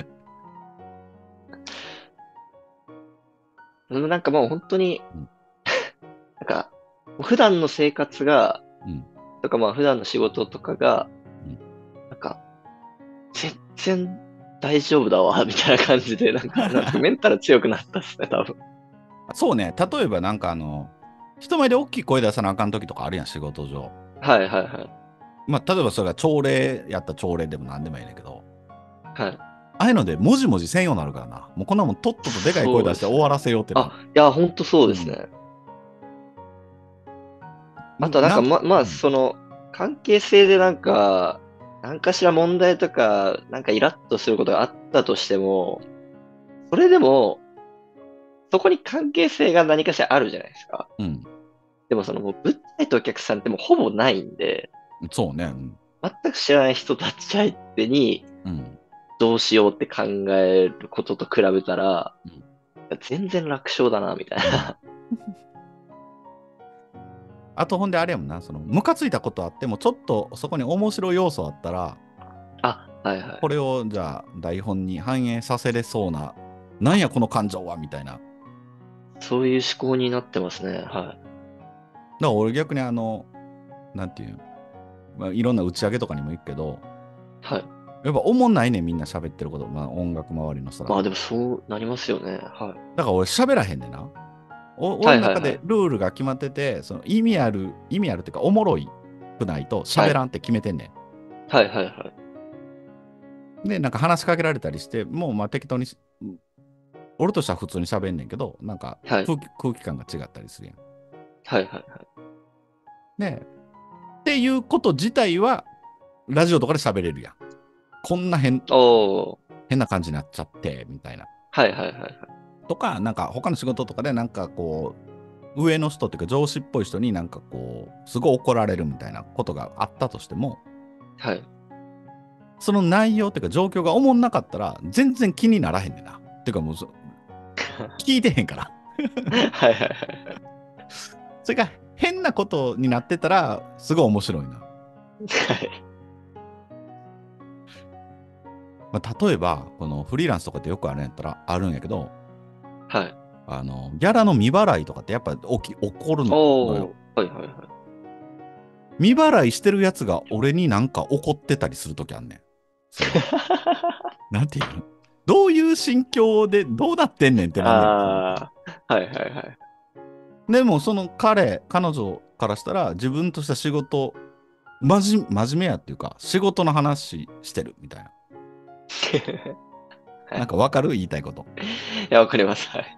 でもなんかもう本当に、 うん。 なんか、普段の生活が、 うん。 とかまあ普段の仕事とかが、 うん。 なんか、全然大丈夫だわ、みたいな感じで、なんか、なんかメンタル強くなったっすね、多分。 そうね、例えばなんかあの、人前で大きい声出さなあかん時とかあるやん、仕事上。 はいはいはい。 まあ、例えばそれが朝礼やった朝礼でも何でもいいねんけど、 はい。 ああいうので、もじもじせんようになるからな。もうこんなもんとっととでかい声出してそうですね。 終わらせようってなる。 あ、いや、ほんとそううん。 ですね。あとなんか、 なん、 ま、まあ、 うん。 その、関係性でなんか、何かしら問題とか、なんかイラッとすることがあったとしても、それでも、そこに関係性が何かしらあるじゃないですか。 うん。 でもそのもう舞台とお客さんってもうほぼないんで、 そうね。うん。 全く知らない人たち相手にうん。 どうしようって考えることと比べたら、 うん。 全然楽勝だな、みたいうん。 な。 あとほんであれやもんな、その、ムカついたことあっても、ちょっとそこに面白い要素あったら、 あ、はいはい。 これをじゃあ台本に反映させれそうな、なんやこの感情はみたいな。だかそういう思考になってますね。はら俺逆にあの、なんていうの、まあ、いろんな打ち上げとかにも行くけど、 い。はい。 やっぱ思んないねんみんな喋ってること、まあ音楽周りの人らが。 まあでもそうなりますよね。はだから俺喋らへんねんな。おい。は俺の中いはいはい。 でルールが決まってて、その意味ある、意味あるっていうかおもろいくないとはい。 喋らんって決めてんねはいはいはい。 ん。で、なんか話しかけられたりして、もうまあ適当にし俺としては普通に喋んねんけど、なんかはい。 空気、空気感が違ったりするやん。 はいはいはい。 ね、っていうこと自体は、ラジオとかで喋れるやん。こんな変、 おー。 変な感じになっちゃって、みたいな。 はいはいはいはい。 とか、なんか他の仕事とかで、なんかこう、上の人っていうか上司っぽい人になんかこう、すごい怒られるみたいなことがあったとしても、 はい。 その内容っていうか状況がおもんなかったら、全然気にならへんねんな。っていうかもうそ、聞いてへんから。 はいはいはいはい。 それが変なことになってたら、すごい面白いな。 はい。 まあ、例えば、このフリーランスとかってよくあるんやったら、あるんやけど、 はい。 あの、ギャラの未払いとかってやっぱ起き、起こるのよ。 おー。はいはいはい。 未払いしてるやつが俺になんか怒ってたりするときあんねん。その、なんていうの、どういう心境でどうなってんねんってなんねん。 ああ、はいはいはい。 でもその彼、彼女からしたら自分とした仕事、まじ、真面目やっていうか、仕事の話してるみたいな。 はい。 なんかわかる言いたいこと。 いや、わかります。はい。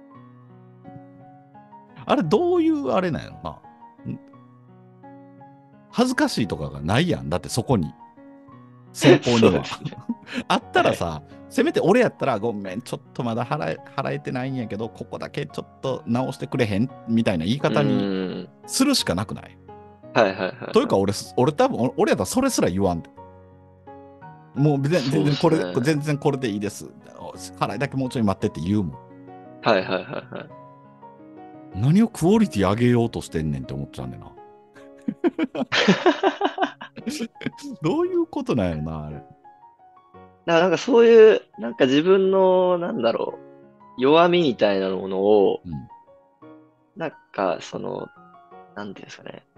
あれどういうあれなんやろな。ん恥ずかしいとかがないやん。だってそこに。先方には。 そうですね。 あったはい。 らさ、せめて俺やったらごめん、ちょっとまだ払え、払えてないんやけど、ここだけちょっと直してくれへんみたいな言いう方にーん。 するしかなくない？ はいはいはいはい。 というか俺、俺多分、俺やったらそれすら言わんで。もう全全そうで然これ、 すね。 全然これでいいです。払いだけもうちょい待ってって言うもん。 はいはいはいはい。 何をクオリティ上げようとしてんねんって思っちゃうんだよな。どういうことなんやろな、あれ。 だからなんかそういう、なんか自分の、なんだろう、弱みみたいなものを、 うん。 なんか、その、なんていうんですかね、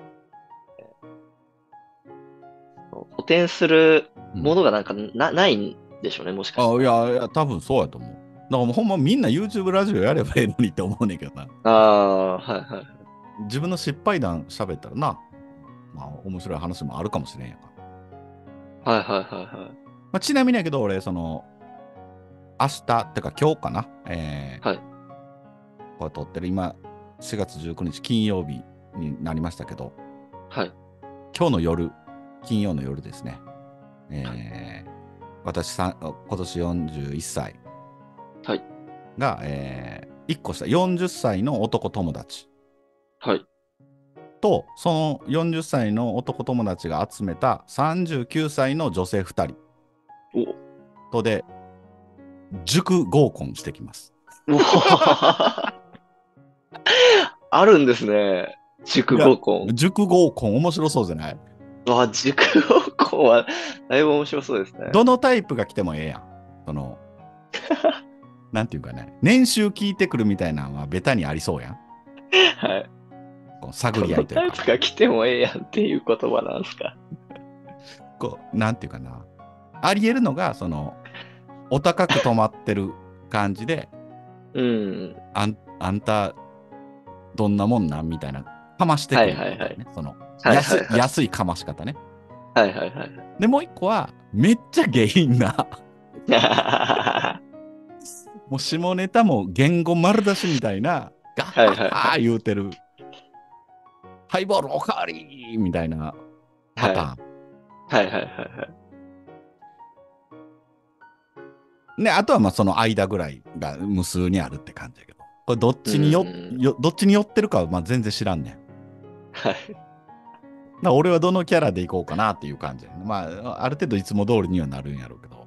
補填するうん。 ものがなんかな、ないんでしょうね、もしかしあ、いたら。 や、いや、多分そうやと思う。だからもうほんまみんな YouTube ラジオやればええのにって思うねんけどな。 ああ、はいはい。 自分の失敗談喋ったらな、まあ面白い話もあるかもしれんやんか。 はいはいはいはい。 まあ、ちなみにやけど俺、その、明日ってか今日かな、えはい。 ー、これ撮ってる今、しがつじゅうくにち金曜日になりましたけど、 はい。 今日の夜、金曜の夜ですね、 はい。 えー、私さん、今年よんじゅういっさいはい。 が、えー、いっこ下、よんじゅっさいの男友達はい。 と、そのよんじゅっさいの男友達が集めたさんじゅうきゅうさいの女性ふたりお、 とで、塾合コンしてきます。 おあるんですね。塾いや、 合コン。 塾合コン面白そうじゃない？ わあ、塾合コンは、だいぶ面白そうですね。 どのタイプが来てもええやん。その、なんていうかね、年収聞いてくるみたいなのはベタにありそうやん。 はい。 こう探どり合いというか、 のタイプが来てもええやんっていう言葉なんですか？ こう、なんていうかな。ありえるのが、その、お高く泊まってる感じで、 うん。 あんあんた、どんなもんなんみたいな、かましてはいくるはいはい。 ことね。その、 はいは安い、 いはい。 安いかまし方ね。 はいはいはい。 で、もう一個は、めっちゃ下品な、 はもう下ネタも言語丸出しみたいな、ガッいはいハッハーはい。 言うてる、ハイボールおかわりみたいなパはい。 ターはいはいはいはい。 ン。ね、あとはまあその間ぐらいが無数にあるって感じだけど、これどっうちによ、 ん。 よどっちに寄ってるかはまあ全然知らんねん。だかはい。 ら俺はどのキャラでいこうかなっていう感じ。まあ、ある程度いつも通りにはなるんやろうけど。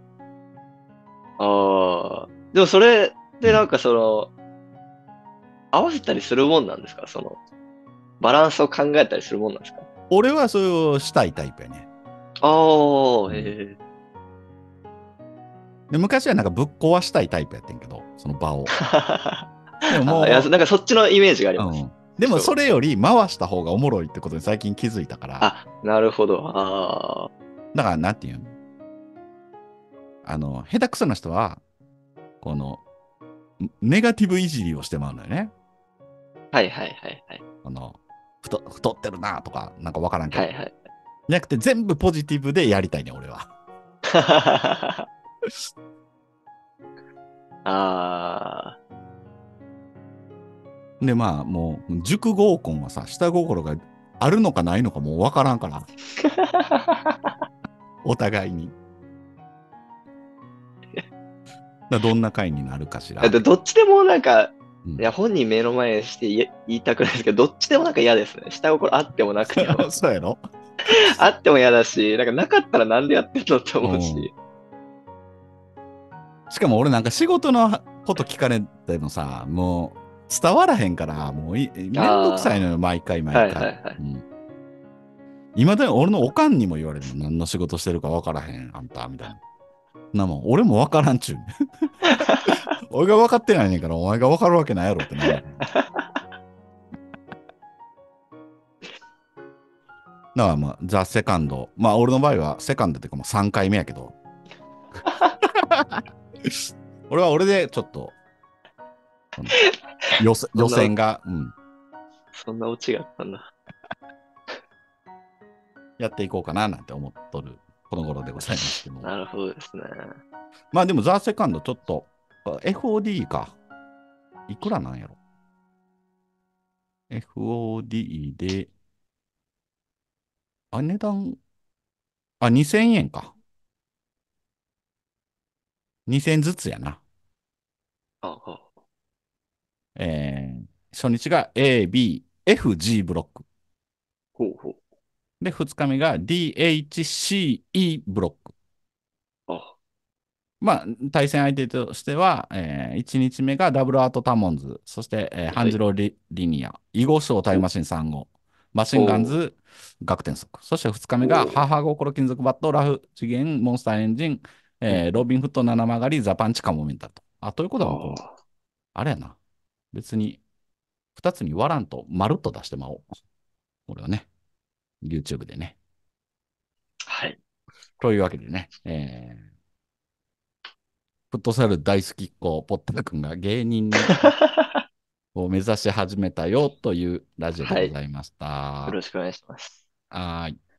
ああ。でもそれうん。 でなんかその、合わせたりするもんなんですか？その、バランスを考えたりするもんなんですか？ 俺はそういうしたいタイプやね。 ああ、 うん。 へえ。 で、昔はなんかぶっ壊したいタイプやってんけど、その場を。でもあ、いや、 もなんかそっちのイメージがありう、うます。 ん。でもそう。 それより回した方がおもろいってことに最近気づいたから、 あ、なるほど。あだからなんていうの、あの、下手くそな人は、この、ネガティブいじりをしてまうのよね。 あ。はいはいはいはい。 この、太太ってるなとか、なんかわからんけど。 はいはい。 じゃなくて全部ポジティブでやりたいね、俺は。 あで、まあ、もう、熟合コンはさ、下心があるのかないのかもうわからんから、お互いに。だどんな回になるかしら。 だってどっちでもなんか、 うん、 いや、本人目の前にして言い言いたくないですけど、どっちでもなんか嫌ですね。下心あってもなくても。 そうやろ。 あっても嫌だし、なんかなかったらなんでやってんのってうん。 思うし。 しかも俺なんか仕事のこと聞かれてもさ、もう伝わらへんから、もういめんどくさいのよ、毎回ああ、はいは毎回。 いはい。 うん。今だに俺のおかんにも言われるもん。何の仕事してるか分からへん、あんた、みたいな。なもん、俺も分からんちゅう。俺が分かってないねんから、お前が分かるわけないやろってなんだけど。だからまあ、ザ・セカンド。まあ、俺の場合はセカンドっていうかもうさんかいめやけど、俺は俺でちょっと、この予選予そんな、 選が、うん、 そんなオチがあったんだ。 やっていこうかななんて思っとる、この頃でございますけども。 なるほどですね。 まあでも、ザ・セカンドちょっと、エフオーディー か。いくらなんやろ。エフオーディー で、あ、値段、あ、にせんえんか。にせんずつやな。 ああ、 えー初日が A、B、F、G ブロック。 ほうほう。 で、ふつかめが ディーエイチシーイー ブロック。 あ、 まあ、対戦相手としては、えーいちにちめがダブルアートタモンズ、そして、えーハはい。 ンジロリ、リニア、囲碁将タイムほうマシンさん号、マシンガンほうズ、学天則。そしてふつかめがほ母心金属バット、ラフ次元、モンスターエンジン、 う。うん。 えーロビンフット七曲り、ザパンチカモメンタルと。あ、ということはもうこう、 ああ、 あれやな。別にふたつに割らんと、まるっと出してまおう。これはね、YouTube でね。 はい。 というわけでね、えーフットサル大好きっ子、ポッター君が芸人にを目指し始めたよというラジオではい。よございました。 ろしくお願いします。 はーい。